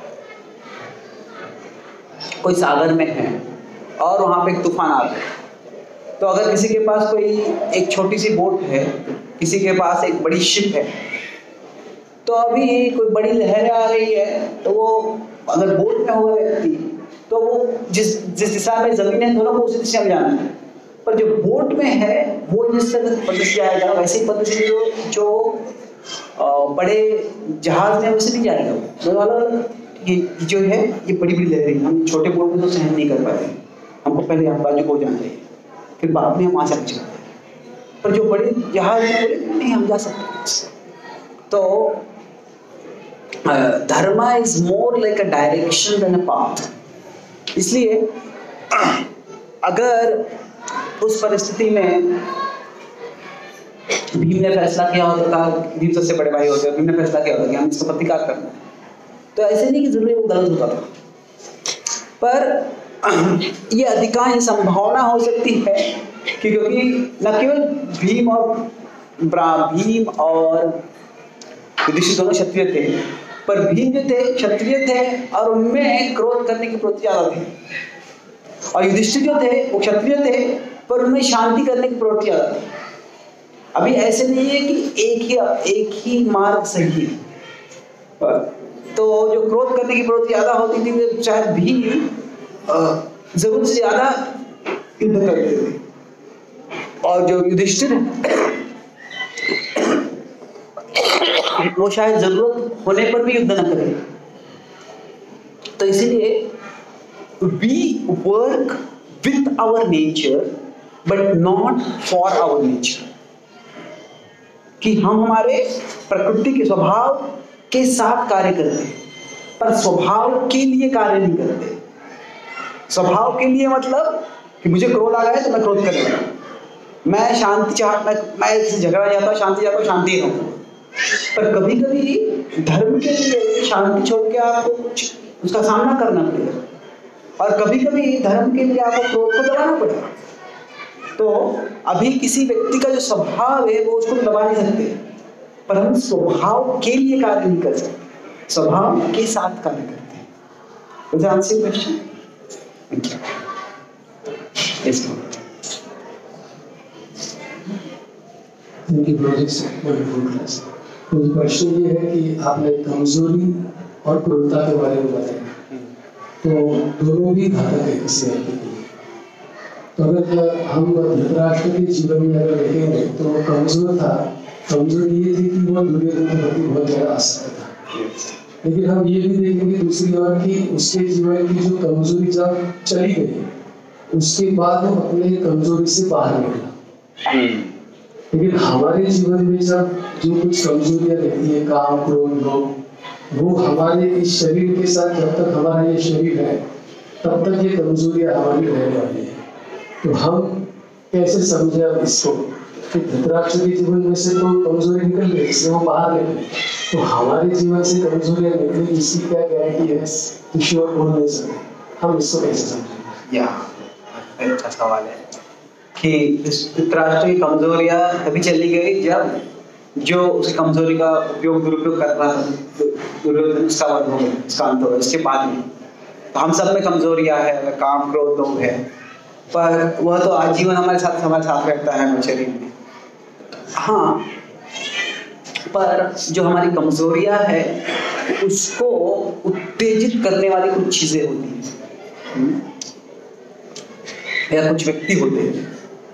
Speaker 1: कोई सागर में है और वहां पे एक तूफान आ गया, तो अगर किसी के पास कोई एक छोटी सी बोट है, किसी के पास एक बड़ी शिप है, तो अभी कोई बड़ी लहर आ रही है, तो वो अगर बोट में हुआ व्यक्ति तो वो जिस जिस दिशा में जमीन है दोनों को उसी दिशा में जाना है। पर जो बोट में है वो जिस पद्धति से जाएगा वैसे ही पद्धति से जो जो बड़े जहाज में वैसे नहीं जाएगा। दोनों अलग ये जो है ये बड़ी बड़ी लहरें हम छोटे बोट में तो सहन नहीं कर पाते, हमको पहले हम बाजू को जाना चाहिए, फिर बाद में हम आ सकते हैं। पर जो बड़े जहाज में बोले नहीं हम जा सकते। तो धर्म is more like a direction than a path. इसलिए अगर उस परिस्थिति में भीम ने फैसला किया होता था, भीम सबसे बड़े भाई होते हैं, भीम ने फैसला किया होता कि हम इसका प्रतिकार करना है, तो ऐसे नहीं कि जरूरी वो गलत होता था, पर ये अधिकांश संभावना हो सकती है कि क्योंकि न केवल भीम और भीम और युधिष्ठिर दोनों क्षत्रिय थे, पर भीम जो थे क्षत्रिय थे और उनमें क्रोध करने की प्रवृत्ति ज्यादा थी, और युधिष्ठिर जो थे वो क्षत्रिय थे पर उनमें शांति करने की प्रवृत्ति ज्यादा थी। अभी ऐसे नहीं है कि एक ही एक ही मार्ग सही है। तो जो क्रोध करने की प्रवृत्ति ज्यादा होती थी तो शायद भी जरूरत से ज्यादा युद्ध करते थे, और जो युधिष्ठिर वो शायद जरूरत होने पर भी युद्ध न करें। तो इसीलिए we work with our nature but not for our nature, कि हम हमारे प्रकृति के स्वभाव के साथ कार्य करते हैं पर स्वभाव के लिए कार्य नहीं करते। स्वभाव के लिए मतलब कि मुझे क्रोध आ गया है तो मैं क्रोध करने लगा, मैं शांति चाह मैं मैं झगड़ा जाता हूँ, शांति चाहता हूँ, शांति रहूँ। पर कभी कभी धर्म के लिए शांति छोड़ के आपको कुछ उसका सामना करना पड़ेगा, और कभी कभी धर्म के लिए आपको क्रोध को दबाना पड़ेगा। तो अभी किसी व्यक्ति का जो स्वभाव है वो उसको दबा नहीं सकते, पर हम स्वभाव के लिए कार्य नहीं कर सकते, स्वभाव के साथ कार्य करते हैं। Does that answer your question? Thank you. Yes, ma'am.
Speaker 3: Thank you, Project. Wonderful class. तो प्रश्न ये है कि आपने कमजोरी और क्रूरता के बारे में बताया, तो दोनों भी घातक है किसी व्यक्ति के लिए। तो अगर हम धृतराष्ट्र के जीवन में अगर देखेंगे तो वो कमजोर था, कमजोरी ये थी कि वो दुर्योधन के प्रति बहुत ज्यादा आसक्त था। लेकिन हम ये भी देखेंगे दूसरी ओर कि उसके जीवन की जो कमजोरी जब चली गई उसके बाद वो अपने कमजोरी से बाहर निकला। लेकिन हमारे जीवन में जब जो कुछ कमजोरियां रहती है, काम, क्रोध, लोभ, वो हमारे इस शरीर के साथ जब तक हमारा ये शरीर है तब तक ये कमजोरियां हमारी रहने वाली है। तो हम कैसे समझे अब इसको कि धृतराष्ट्र के जीवन में से तो कमजोरी निकल गई, इससे वो बाहर निकले, तो हमारे जीवन से कमजोरियां निकलेगी इसकी क्या गारंटी है? तो श्योर बोल नहीं सकते, हम इसको कैसे समझेंगे?
Speaker 1: या अच्छा सवाल है कि धृतराष्ट्र की कमजोरियां तभी चली गई जब जो उसकी कमजोरी का उपयोग दुरुपयोग कर रहा है दुर्योधन उसका वध हो गया, उसका अंत हो गया। उसके बाद में तो हम सब में कमजोरियां है, काम, क्रोध, लोभ है, पर वह तो आजीवन हमारे साथ हमारे साथ रहता है हमारे शरीर में। हाँ, पर जो हमारी कमजोरियां है उसको उत्तेजित करने वाली कुछ चीजें होती हैं या कुछ व्यक्ति होते हैं।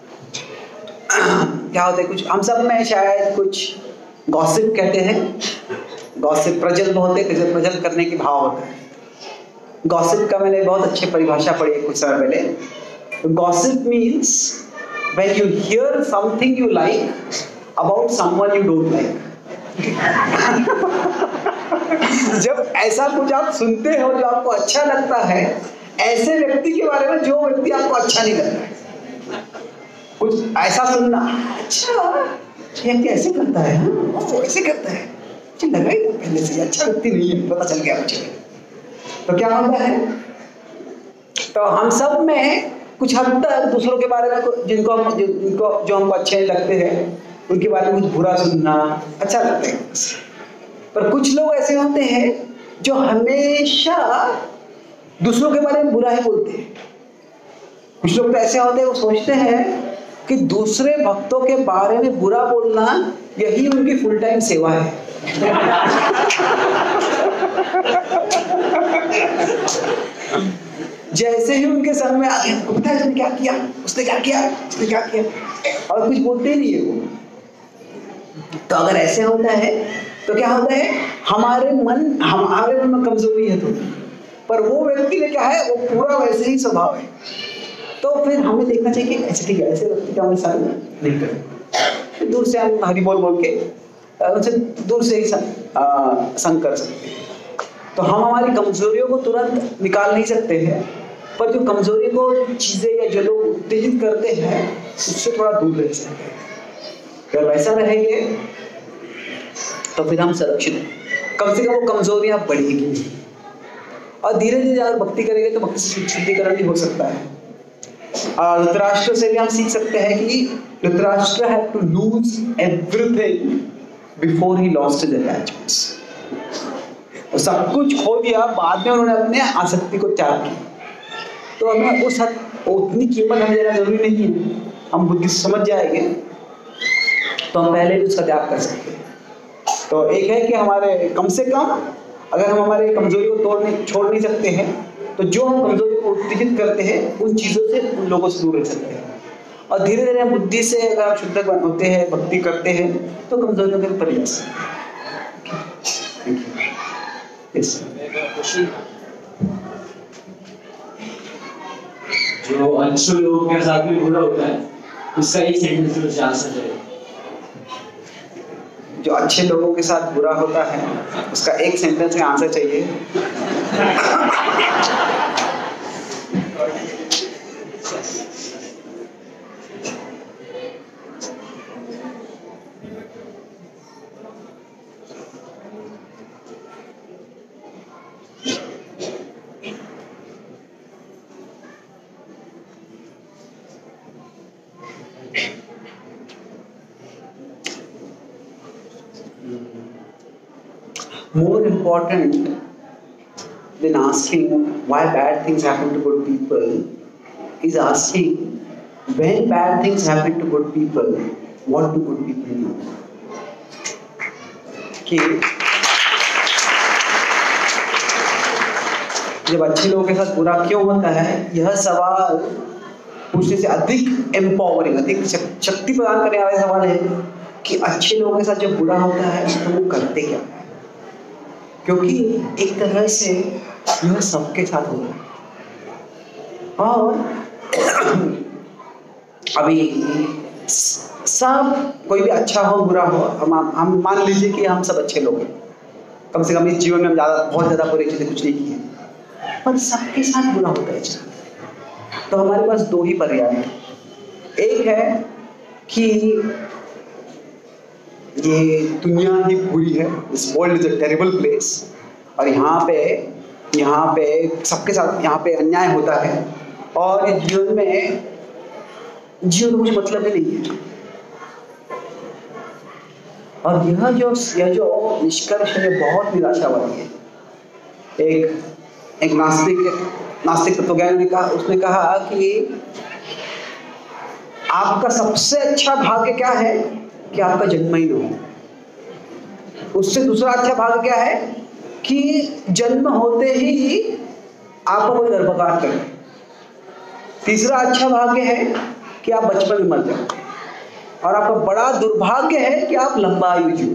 Speaker 1: क्या होता है, कुछ हम सब में शायद कुछ गॉसिप कहते हैं, गॉसिप प्रजल्भ होते हैं, प्रजल्भ करने की भाव होता है। गॉसिप का मैंने बहुत अच्छी परिभाषा पढ़ी है कुछ समय पहले। Gossip means when you hear something you like about someone you don't like. जब ऐसा कुछ आप सुनते हो जो आपको अच्छा लगता है ऐसे व्यक्ति के बारे में जो व्यक्ति आपको अच्छा नहीं लगता है, कुछ ऐसा सुनना, अच्छा ये ऐसे करता है, वो ऐसे करता है, मुझे लगा ही था पहले से अच्छा व्यक्ति नहीं है, पता चल गया मुझे। तो क्या होता है, तो हम सब में कुछ हद तक दूसरों के बारे में जिनको हम जिनको जो हमको अच्छे लगते हैं उनके बारे में कुछ बुरा सुनना अच्छा लगता है। पर कुछ लोग ऐसे होते हैं जो हमेशा दूसरों के बारे में बुरा ही बोलते हैं। कुछ लोग तो ऐसे होते हैं वो सोचते हैं कि दूसरे भक्तों के बारे में बुरा बोलना यही उनकी फुल टाइम सेवा है। जैसे ही उनके सर में आते हैं, पता है उसने क्या किया, उसने क्या किया, उसने क्या किया, और कुछ बोलते नहीं है वो। तो अगर ऐसे होता है तो क्या होता है, हमारे मन हमारे मन में कमजोरी है तो, पर वो व्यक्ति में क्या है, वो पूरा वैसे ही स्वभाव है। तो फिर हमें देखना चाहिए कि ऐसे ठीक है, ऐसे व्यक्ति का हमें साथ नहीं करें, दूर से हम हरि बोल बोल के उनसे दूर से ही संग कर सकते हैं। तो हम हमारी कमजोरियों को तुरंत निकाल नहीं सकते हैं, पर जो कमजोरी को चीजें या जो लोग उत्तेजित करते हैं उससे थोड़ा दूर रह सकते हैं। अगर वैसा रहेंगे तो फिर हम सुरक्षित हैं, कम से कम वो कमजोरियां बढ़ेगी, और धीरे धीरे अगर भक्ति करेंगे तो भक्ति शुद्धिकरण भी हो सकता है। और धृतराष्ट्र से भी हम सीख सकते हैं कि Dhritarashtra had to lose everything before he lost his attachments. सब कुछ खो दिया, बाद में उन्होंने अपने आसक्ति को त्याग किया। तो हमें उस हद उतनी कीमत हमें देना जरूरी नहीं है, हम बुद्धि से समझ जाएंगे तो हम पहले भी उसका त्याग कर सकते हैं। तो एक है कि हमारे कम से कम अगर हम हमारे कमजोरी को तोड़ने छोड़ नहीं सकते हैं, तो जो हम कमजोरी को उत्तेजित करते हैं उन चीजों से, उन लोगों से दूर रह सकते हैं। और धीरे धीरे हम बुद्धि से अगर हम शुद्ध होते हैं, भक्ति करते हैं, तो कमजोरियों के ऊपर जा सकते हैं।
Speaker 4: जो अच्छे लोगों के साथ में बुरा होता है, उसका एक सेंटेंस में जान सकते हैं।
Speaker 1: जो अच्छे लोगों के साथ बुरा होता है, उसका एक सेंटेंस में आंसर चाहिए। More important than asking why bad things happen to good people is asking when bad things happen to good people, what do good people do? कि जब अच्छे लोगों के साथ बुरा क्यों होता है, यह सवाल पूछने से अधिक एम्पावरिंग, अधिक शक्ति प्रदान करने वाला सवाल है कि अच्छे लोगों के साथ जब बुरा होता है तो वो करते क्या है। क्योंकि एक तरह से यह सबके साथ हो रहा है। और अभी सब, कोई भी अच्छा हो बुरा हो, हम हम मान लीजिए कि हम सब अच्छे लोग हैं, कम से कम इस जीवन में हम ज्यादा बहुत ज्यादा बुरी चीजें कुछ नहीं की हैं, पर सबके साथ बुरा होता है। तो हमारे पास दो ही पर्याय हैं। एक है कि ये दुनिया ही बुरी है, this world is a terrible place, और यहाँ पे यहाँ पे सबके साथ यहाँ पे अन्याय होता है, और इस जीवन में जीवन का कुछ मतलब ही नहीं है। और यह जो यह जो निष्कर्ष है बहुत निराशावादी है। एक एक नास्तिक नास्तिक तत्वज्ञानी ने कहा, उसने कहा कि आपका सबसे अच्छा भाग्य क्या है कि आपका जन्म ही न हो। उससे दूसरा अच्छा भाग्य क्या है कि जन्म होते ही आपको कोई गर्भपात करे। तीसरा अच्छा भाग्य है कि आप बचपन में मर जाओ, और आपका बड़ा दुर्भाग्य है कि आप लंबा आयु जियो।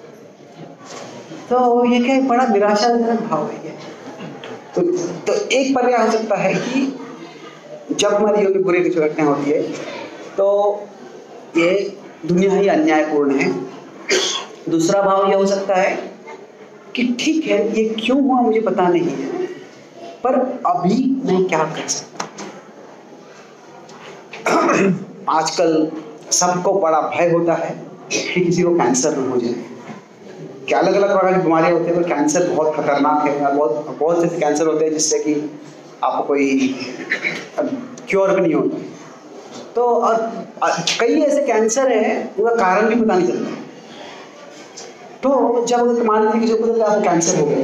Speaker 1: तो ये क्या बड़ा निराशाजनक भाव है ये। तो, तो एक पर्याय हो सकता है कि जब हमारी योनि बुरे की घटना होती है तो ये दुनिया ही अन्यायपूर्ण है। दूसरा भाव यह हो सकता है कि ठीक है, ये क्यों हुआ मुझे पता नहीं है, पर अभी मैं क्या कर सकता हूं। आजकल सबको बड़ा भय होता है कि किसी को कैंसर न हो जाए। क्या अलग अलग प्रकार की बीमारियां होती है, पर कैंसर बहुत खतरनाक है। बहुत बहुत से कैंसर होते हैं जिससे कि आपको कोई क्योर भी नहीं होता। तो और कई ऐसे कैंसर है उनका कारण भी पता नहीं चलता। तो जब अगर मान लीजिए किसी को पता आपको कैंसर हो गया,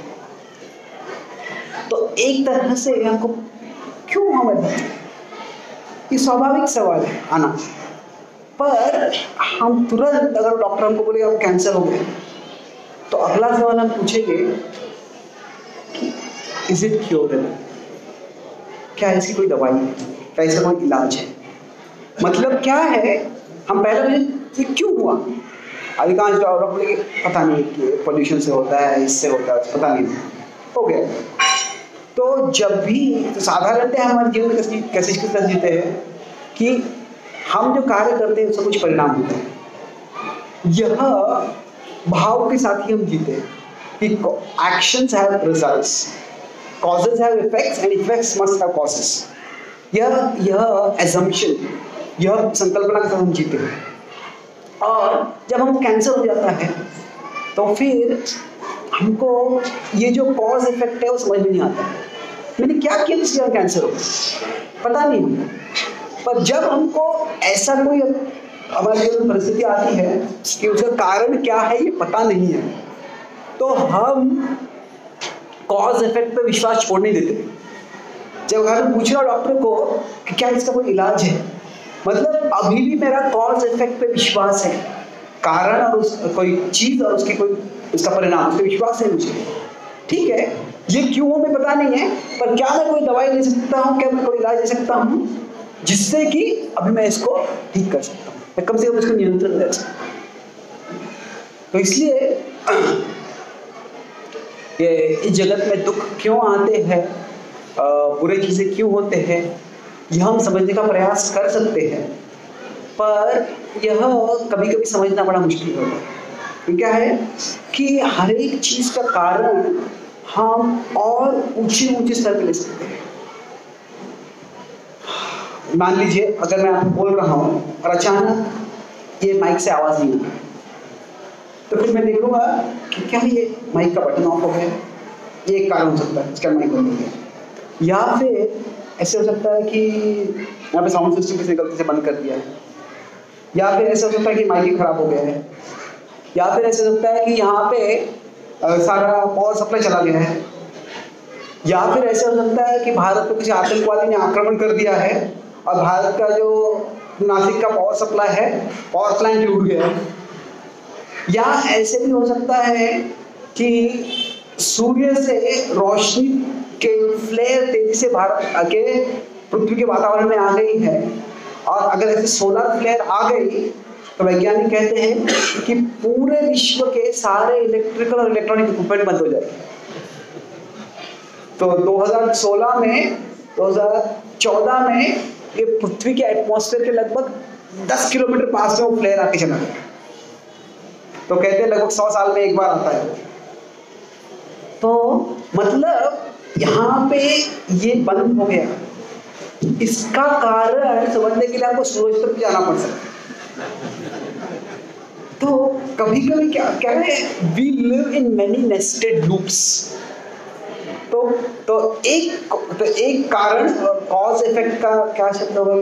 Speaker 1: तो एक तरह से हमको क्यों हमें ये स्वाभाविक सवाल है आना, पर हम तुरंत अगर डॉक्टर हमको बोले आपको कैंसर हो गया, तो अगला सवाल हम पूछेंगे कि इज इट क्योरेबल, क्या इसकी कोई दवाई है, क्या इसका कोई इलाज है। मतलब क्या है, हम पहले ये क्यों हुआ। अधिकांश डॉक्टर बोले पता नहीं कि पोल्यूशन से होता है, इससे होता है, पता नहीं, हो गया। तो जब भी तो साधारणतः हमारे जीवन में कैसे कैसे किस जीते हैं कि हम जो कार्य करते हैं उसका कुछ परिणाम होता है। यह भाव के साथ ही हम जीते हैं कि actions have results, causes have effects and effects must have causes। यह यह assumption, यह संकल्पना के साथ हम जीते हैं। और जब हम कैंसर हो जाता है तो फिर हमको ये जो कॉज इफेक्ट है वो समझ में नहीं आता। मैंने क्या किया जिससे कैंसर हो, पता नहीं हमको। पर जब हमको ऐसा कोई हमारे जीवन में परिस्थिति आती है कि उसका कारण क्या है ये पता नहीं है, तो हम कॉज इफेक्ट पे विश्वास छोड़ नहीं देते। जब अगर हम पूछ रहे हो डॉक्टर को कि क्या इसका कोई इलाज है, मतलब अभी भी मेरा कॉज इफेक्ट पे विश्वास है, कारण और उस कोई चीज और उसकी कोई उसका परिणाम, उस पर विश्वास है मुझे। ठीक है, ये क्यों हो मैं पता नहीं है, पर क्या मैं कोई दवाई ले सकता हूँ, क्या मैं कोई इलाज ले सकता हूँ जिससे कि अभी मैं इसको ठीक कर सकता हूँ, मैं कम से कम इसको नियंत्रण दे सकता हूँ। तो इसलिए ये इस जगत में दुख क्यों आते हैं, बुरे चीजें क्यों होते हैं, यह हम समझने का प्रयास कर सकते हैं, पर यह कभी कभी समझना बड़ा मुश्किल होता है। क्या है कि हर एक चीज का कारण हम और ऊंचे ऊंचे स्तर पे ले सकते हैं। मान लीजिए अगर मैं आपको बोल रहा हूं और अचानक ये माइक से आवाज नहीं आ रही, तो फिर मैं देखूंगा कि क्या ये माइक का बटन ऑफ हो गया, ये एक कारण हो सकता है इसका माइक बंद हो गया, या फिर ऐसे हो सकता है कि यहाँ पे साउंड सिस्टम किसी गलती से बंद कर दिया है, या फिर ऐसा हो सकता है कि माइक खराब हो गया है, या फिर ऐसा हो सकता है कि यहाँ पे आ, सारा पावर सप्लाई चला गया है, या फिर ऐसा हो सकता है कि भारत पे किसी आतंकवादी ने आक्रमण कर दिया है और भारत का जो नासिक का पावर सप्लाई है, पावर प्लांट टूट गया है, या ऐसे भी हो सकता है कि सूर्य से रोशनी के फ्लेयर तेजी से भारत के पृथ्वी के वातावरण में आ गई है, और अगर ऐसे सोलर फ्लेयर आ गई तो वैज्ञानिक कहते हैं कि पूरे विश्व के सारे इलेक्ट्रिकल और इलेक्ट्रॉनिक इक्विपमेंट बंद हो जाएंगे। तो दो हज़ार सोलह में दो हज़ार चौदह में ये पृथ्वी के एटमॉस्फेयर के लगभग दस किलोमीटर पास में वो फ्लेयर आके चला गया। तो कहते हैं लगभग सौ साल में एक बार आता है। तो मतलब यहाँ पे ये बंद हो गया, इसका कारण समझने के लिए आपको सूरज तक जाना पड़ सकता है। तो कभी कभी क्या क्या है, we live in many nested loops. तो तो एक तो एक कारण और कॉज इफेक्ट का क्या शब्द होगा,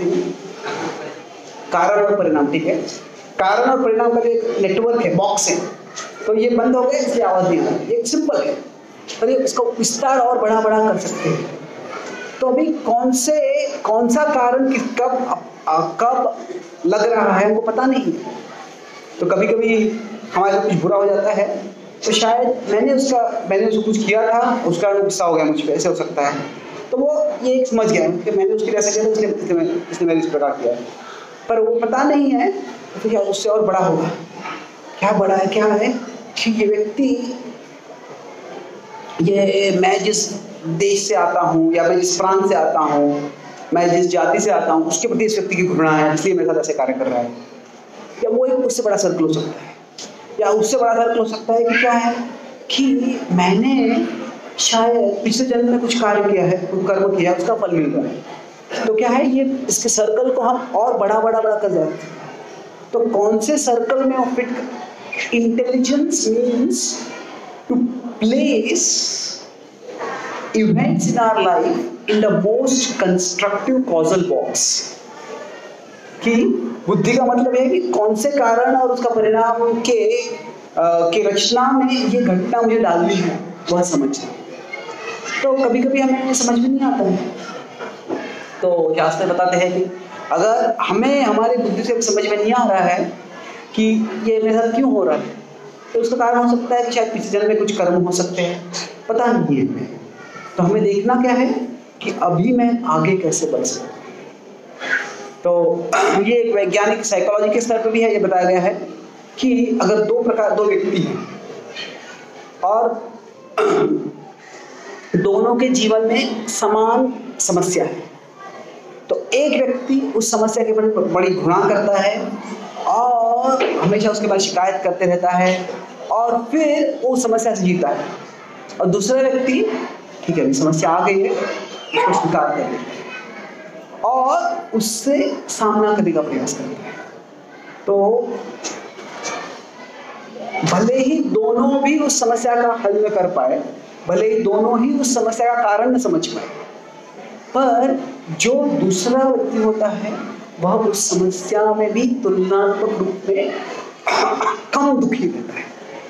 Speaker 1: कारण और परिणाम। ठीक है, कारण और परिणाम का एक नेटवर्क है, बॉक्स है। तो ये बंद हो गया इसलिए आवाज नहीं आ रही, ये सिंपल है, पर ये इसको विस्तार और बड़ा बड़ा कर सकते हैं। तो अभी कौन से कौन सा कारण किस कब आ, कब लग रहा है हमको पता नहीं है। तो कभी कभी हमारे कुछ बुरा हो जाता है तो शायद मैंने उसका मैंने उसको कुछ किया था, उसका गुस्सा हो गया मुझ पे, ऐसे हो सकता है। तो वो ये एक समझ गया कि मैंने उसके लिए ऐसा किया था, इसलिए इसने इसने मेरे इस प्रकार किया है, पर वो पता नहीं है तो क्या उससे और बड़ा होगा। क्या बड़ा है, क्या है कि ये व्यक्ति, ये मैं जिस देश से आता हूँ या मैं जिस प्रांत से आता हूँ, मैं जिस जाति से आता हूँ, उसके प्रति इस व्यक्ति की घृणा है, इसलिए मेरे साथ ऐसे कार्य कर रहा है। या वो एक उससे बड़ा सर्कल हो सकता है, या उससे बड़ा सर्कल हो सकता है कि क्या है कि मैंने शायद पिछले जन्म में कुछ कार्य किया है, कुछ कर्म किया है, उसका फल मिल रहा है। तो क्या है, ये इसके सर्कल को हम और बड़ा बड़ा बड़ा कर जाते हैं। तो कौन से सर्कल में वो fit. Intelligence means to place events in our life in the most constructive causal box। कि बुद्धि का मतलब है कि कौन से कारण और उसका परिणाम के आ, के रचना में ये घटना मुझे डालनी है, वह समझना। तो कभी कभी हमें समझ में नहीं आता है, तो शास्त्र बताते हैं कि अगर हमें हमारी बुद्धि से समझ में नहीं आ रहा है कि ये मेरे साथ क्यों हो रहा है, तो उसका कारण हो सकता है कि शायद पिछले जन्म में कुछ कर्म हो सकते हैं, पता नहीं है हमें। तो हमें देखना क्या है कि अभी मैं आगे कैसे बढ़ सकता हूँ। तो ये एक वैज्ञानिक साइकोलॉजी के स्तर पर भी है, ये बताया गया है कि अगर दो प्रकार दो व्यक्ति हैं और दोनों के जीवन में समान समस्या है, तो एक व्यक्ति उस समस्या के प्रति बड़ी घृणा करता है और हमेशा उसके बाद शिकायत करते रहता है और फिर वो समस्या से जीता है, और दूसरा व्यक्ति ठीक है समस्या आ गई है, उसको स्वीकार कर लेता है और उससे सामना करने का प्रयास करता है। तो भले ही दोनों भी उस समस्या का हल न कर पाए, भले ही दोनों ही उस समस्या का कारण न समझ पाए, पर जो दूसरा व्यक्ति होता है वह उस समस्या में भी तुलनात्मक रूप में कम दुखी रहता है।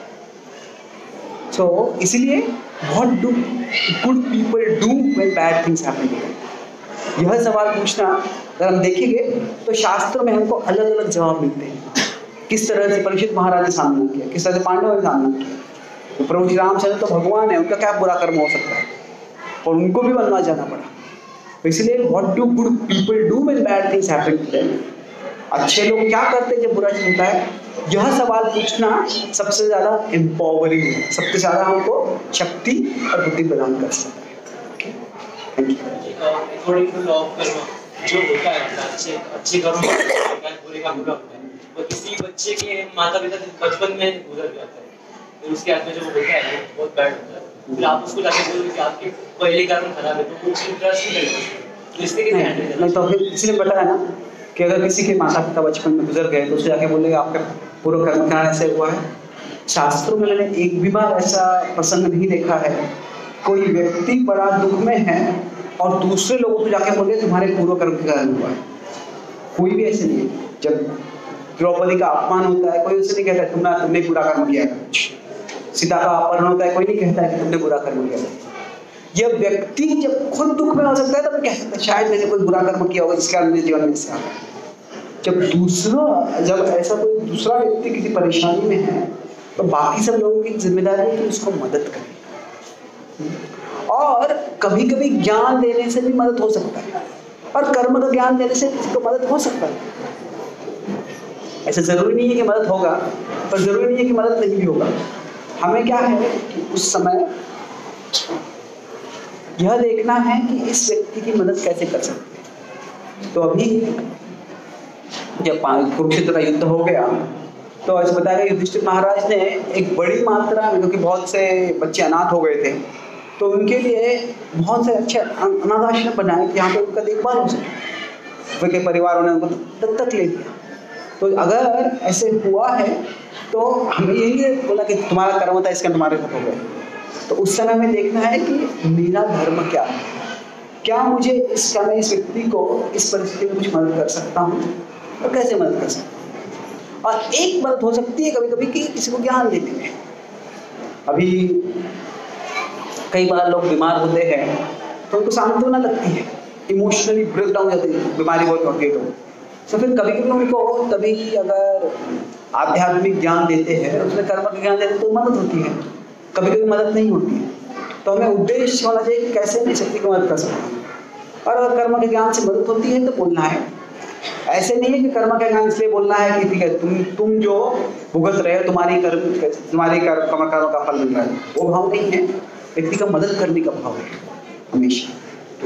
Speaker 1: So, इसलिए what do good people do when bad things happen to them? यह सवाल पूछना अगर हम देखेंगे तो शास्त्रों में हमको अलग अलग जवाब मिलते हैं। किस तरह से परीक्षित महाराज ने सामना किया, किस तरह से पांडवों ने सामना किया। तो प्रभु श्री रामचंद्र तो भगवान है, उनका क्या बुरा कर्म हो सकता है, और उनको भी वनवास जाना पड़ा। तो इसलिए what do good people do when bad things happen to them, अच्छे लोग क्या करते हैं जब बुरा चीज होता है, यह सवाल पूछना सबसे ज्यादा एम्पावरिंग है, सबसे ज्यादा हमको शक्ति और बुद्धि प्रदान कर सकता है। Thank you.
Speaker 4: According to law of karma जो होता है अच्छे अच्छे कर्म बुरे का बुरा होता है, वो किसी बच्चे के माता पिता बचपन में गुजर जाता है, फिर उसके हाथ में जो होता है वो बहुत बैड होता है, फिर आप उसको जाके बोलोगे कि आपके पहले कर्म खराब है तो वो उसको ट्रस्ट नहीं करेगा, इसलिए कि हैंडल
Speaker 1: नहीं तो फिर इसलिए पता है ना कि अगर किसी के माता पिता बचपन में गुजर गए तो उसे जाके बोलेगा आपका पूरा कर्म क्या ऐसे हुआ है। शास्त्रों में मैंने एक भी बार ऐसा प्रसंग नहीं देखा है, कोई व्यक्ति बड़ा दुख में है और दूसरे लोगों को जाके बोले तुम्हारे पूर्व कर्म के कारण हुआ है, कोई भी ऐसे नहीं है। जब द्रौपदी का अपमान होता है कोई उसे नहीं कहता तुमने तुमने बुरा कर्म किया है, सीता का अपहरण होता है कोई नहीं कहता है कि तुमने बुरा कर्म किया है। यह व्यक्ति जब खुद दुख में हो सकता है तब कह सकता है शायद मैंने कोई बुरा कर्म किया होगा जिसके कारण मेरे जीवन में इससे आ गया। जब दूसरा जब ऐसा कोई दूसरा व्यक्ति किसी परेशानी में है तो बाकी सब लोगों की जिम्मेदारी है कि उसको मदद करें, और कभी कभी ज्ञान देने से भी मदद हो सकता है, और कर्म का ज्ञान देने से किसी को मदद हो सकता है। ऐसा जरूरी नहीं है कि मदद होगा, पर जरूरी नहीं है कि मदद नहीं भी होगा। हमें क्या है कि उस समय यह देखना है कि इस व्यक्ति की मदद कैसे कर सकते हैं। तो अभी जब कुरुक्षेत्र का युद्ध हो गया तो ऐसा बताया गया युधिष्ठिर महाराज ने एक बड़ी मात्रा में, क्योंकि बहुत से बच्चे अनाथ हो गए थे, तो उनके लिए बहुत से अच्छे अनाथ आश्रम बनाए कि यहाँ पे उनका देखभाल हो सके। उनके परिवारों ने उनको दत्तक ले लिया। तो अगर ऐसे हुआ है तो हमें यही बोला कि तुम्हारा कर्म था इसका तुम्हारे साथ हो गया, तो उस समय हमें देखना है कि मेरा धर्म क्या है, क्या मुझे इस समय इस व्यक्ति को इस परिस्थिति में कुछ मदद कर सकता हूँ और कैसे मदद कर सकता हूँ। और एक मदद हो सकती है कभी कभी कि किसी को ज्ञान देने में। अभी कई बार लोग बीमार होते हैं तो उनको सांत्वना लगती है, इमोशनली ब्रेक डाउन हो जाती है, बीमारी बहुत होती है तो फिर कभी कभी उनको तभी अगर आध्यात्मिक ज्ञान देते हैं, उसमें कर्म का ज्ञान देते हैं तो मदद होती है, कभी कभी मदद नहीं होती है। तो हमें उद्देश्य होना चाहिए कि कैसे मैं शक्ति को मदद कर सकता हूँ, और अगर कर्म के ज्ञान से मदद होती है तो बोलना है। ऐसे नहीं है कि कर्म का ज्ञान इसलिए बोलना है कि ठीक है तुम तुम जो भुगत रहे हो तुम्हारी कर्म तुम्हारी कर्म कर्म का फल मिल रहा है, वो भाव नहीं है, व्यक्ति का मदद करने का भाव है हमेशा।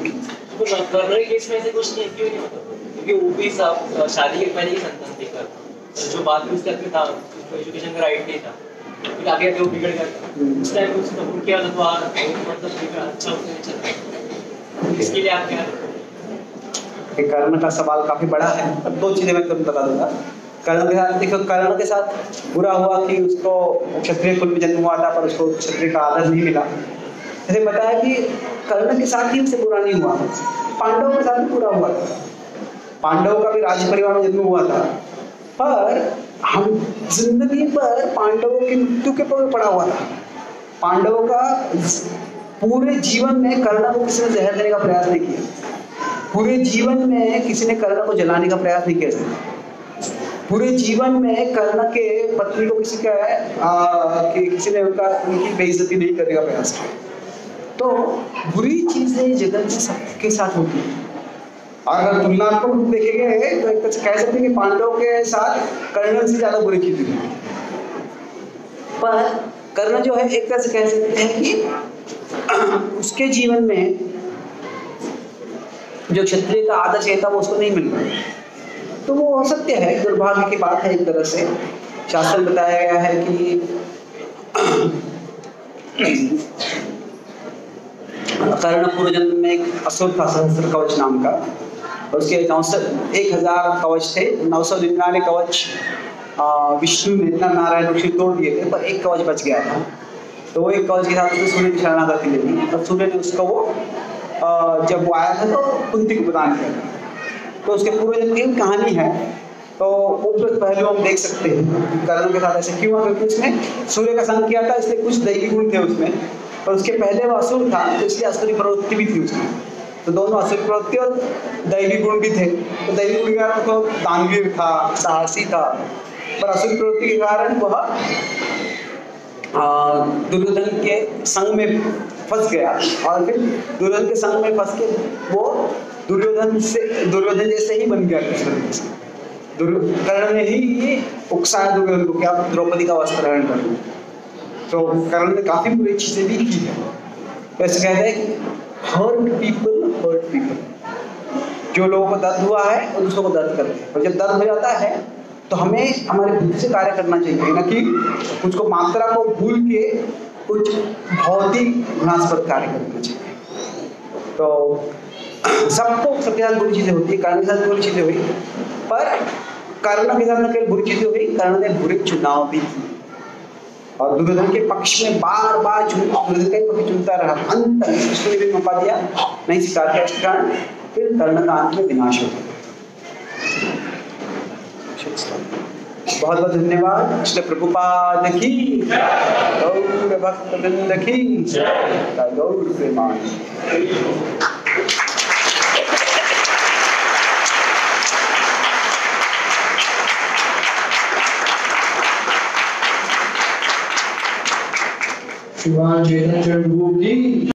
Speaker 4: क्योंकि वो भी शादी के पहले ही संतान देकर जो बाद में उसके अपने था एजुकेशन का राइट नहीं था, फिर आगे आगे वो बिगड़ गया, उस टाइम उसने कबूल किया तो मतलब अच्छा उसने चला। इसके लिए आप क्या
Speaker 1: कर्ण का सवाल काफी बड़ा है। अब दो चीजें मैं तुरंत बता दूंगा। कर्ण के साथ देखो, कर्ण के साथ बुरा हुआ कि उसको क्षत्रिय कुल में जन्म हुआ था पर उसको क्षत्रिय का आदर नहीं मिला। जैसे बताया कि कर्ण के साथ ही उससे बुरा नहीं हुआ, पांडवों के साथ भी बुरा हुआ था। पांडवों का भी राज परिवार में जन्म हुआ था, पर हम जिंदगी पर पांडवों की मृत्यु के पर पड़ा हुआ था। पांडवों का पूरे जीवन में कर्ण को किसी ने जहर देने का प्रयास नहीं किया, पूरे जीवन में किसी ने कर्ण को जलाने का प्रयास नहीं किया, पूरे जीवन में कर्ण के पत्नी को किसी का आ, कि किसी ने उनका उनकी बेइज्जती नहीं करने का प्रयास किया। तो बुरी चीजें जगत में सबके साथ होती है। अगर तुलनात्मक रूप देखेंगे तो एक तरह से कह सकते हैं कि पांडवों के साथ कर्ण से ज्यादा बुरी चीजें हुई, पर कर्ण जो है एक तरह से कह सकते हैं कि उसके जीवन में जो क्षत्रिय का आदर्श था वो उसको नहीं मिल रहा। तो वो सत्य है, दुर्भाग्य की बात है। एक तरह से शास्त्र में बताया गया है कि कर्ण पूर्व जन्म में एक असुर था सहस्त्र कवच नाम का, उसके एक हजार कवच थे, नौ सौ निन्यानवे कवच विष्णु ने नारायण ऋषि तोड़ दिए थे, पर एक कवच बच गया था। तो वो एक कवच के साथ सूर्य की शरणागति ले ली और सूर्य ने उसको वो जब वो आया था तो कुंती को प्रदान किया था। तो उसके पूर्व जन्म की कहानी है, तो ऊपर पहलू हम देख सकते हैं कर्ण के साथ ऐसे क्यों हुआ, क्योंकि उसने सूर्य का संग किया था, इसलिए कुछ दैवी गुण थे उसमें, और उसके पहले वो असुर था तो इसलिए असुरी प्रवृत्ति भी थी उसमें। तो दोनों असुर प्रवृत्ति और दैवी गुण भी थे। तो दैवी गुण का तो दानवीर था, साहसी था, पर असुर प्रवृत्ति के कारण वह दुर्योधन के संग में फंस गया और फिर दुर्योधन के संग में फंस के वो दुर्योधन से दुर्योधन जैसे ही बन गया कृष्ण। कर्ण ने ही उकसाया दुर्योधन को कि आप द्रौपदी का वस्त्र हरण कर लो। तो कर्ण ने काफी बुरी चीजें भी की है। तो ऐसे कहते हैं कि हर्ट पीपल हर्ट पीपल, जो लोगों को दर्द हुआ है वो दूसरों को दर्द करते हैं। और जब दर्द हो जाता है तो हमें हमारे बुद्धि से कार्य करना चाहिए, ना कि कुछ को मात्रा को भूल के कुछ भौतिक घृणास्पद कार्य करना चाहिए। तो सबको सबके साथ बुरी चीजें होती है, कर्ण के साथ बुरी चीजें हुई, पर कर्ण के साथ न केवल बुरी चीजें हुई, कर्ण ने बुरे चुनाव भी किए और दुर्योधन के पक्ष में बार बार दुर्योधन का ही पक्ष चुनता रहा। अंत में कृष्ण ने भी मौका दिया, नहीं स्वीकार किया इसके कारण, फिर कर्ण का अंत में विनाश हो गया। बहुत बहुत धन्यवाद। कृष्ण प्रभुपाद की गौर भक्तवृंद की गौर प्रेमानंद।
Speaker 3: शिवान चैतन्य प्रभु की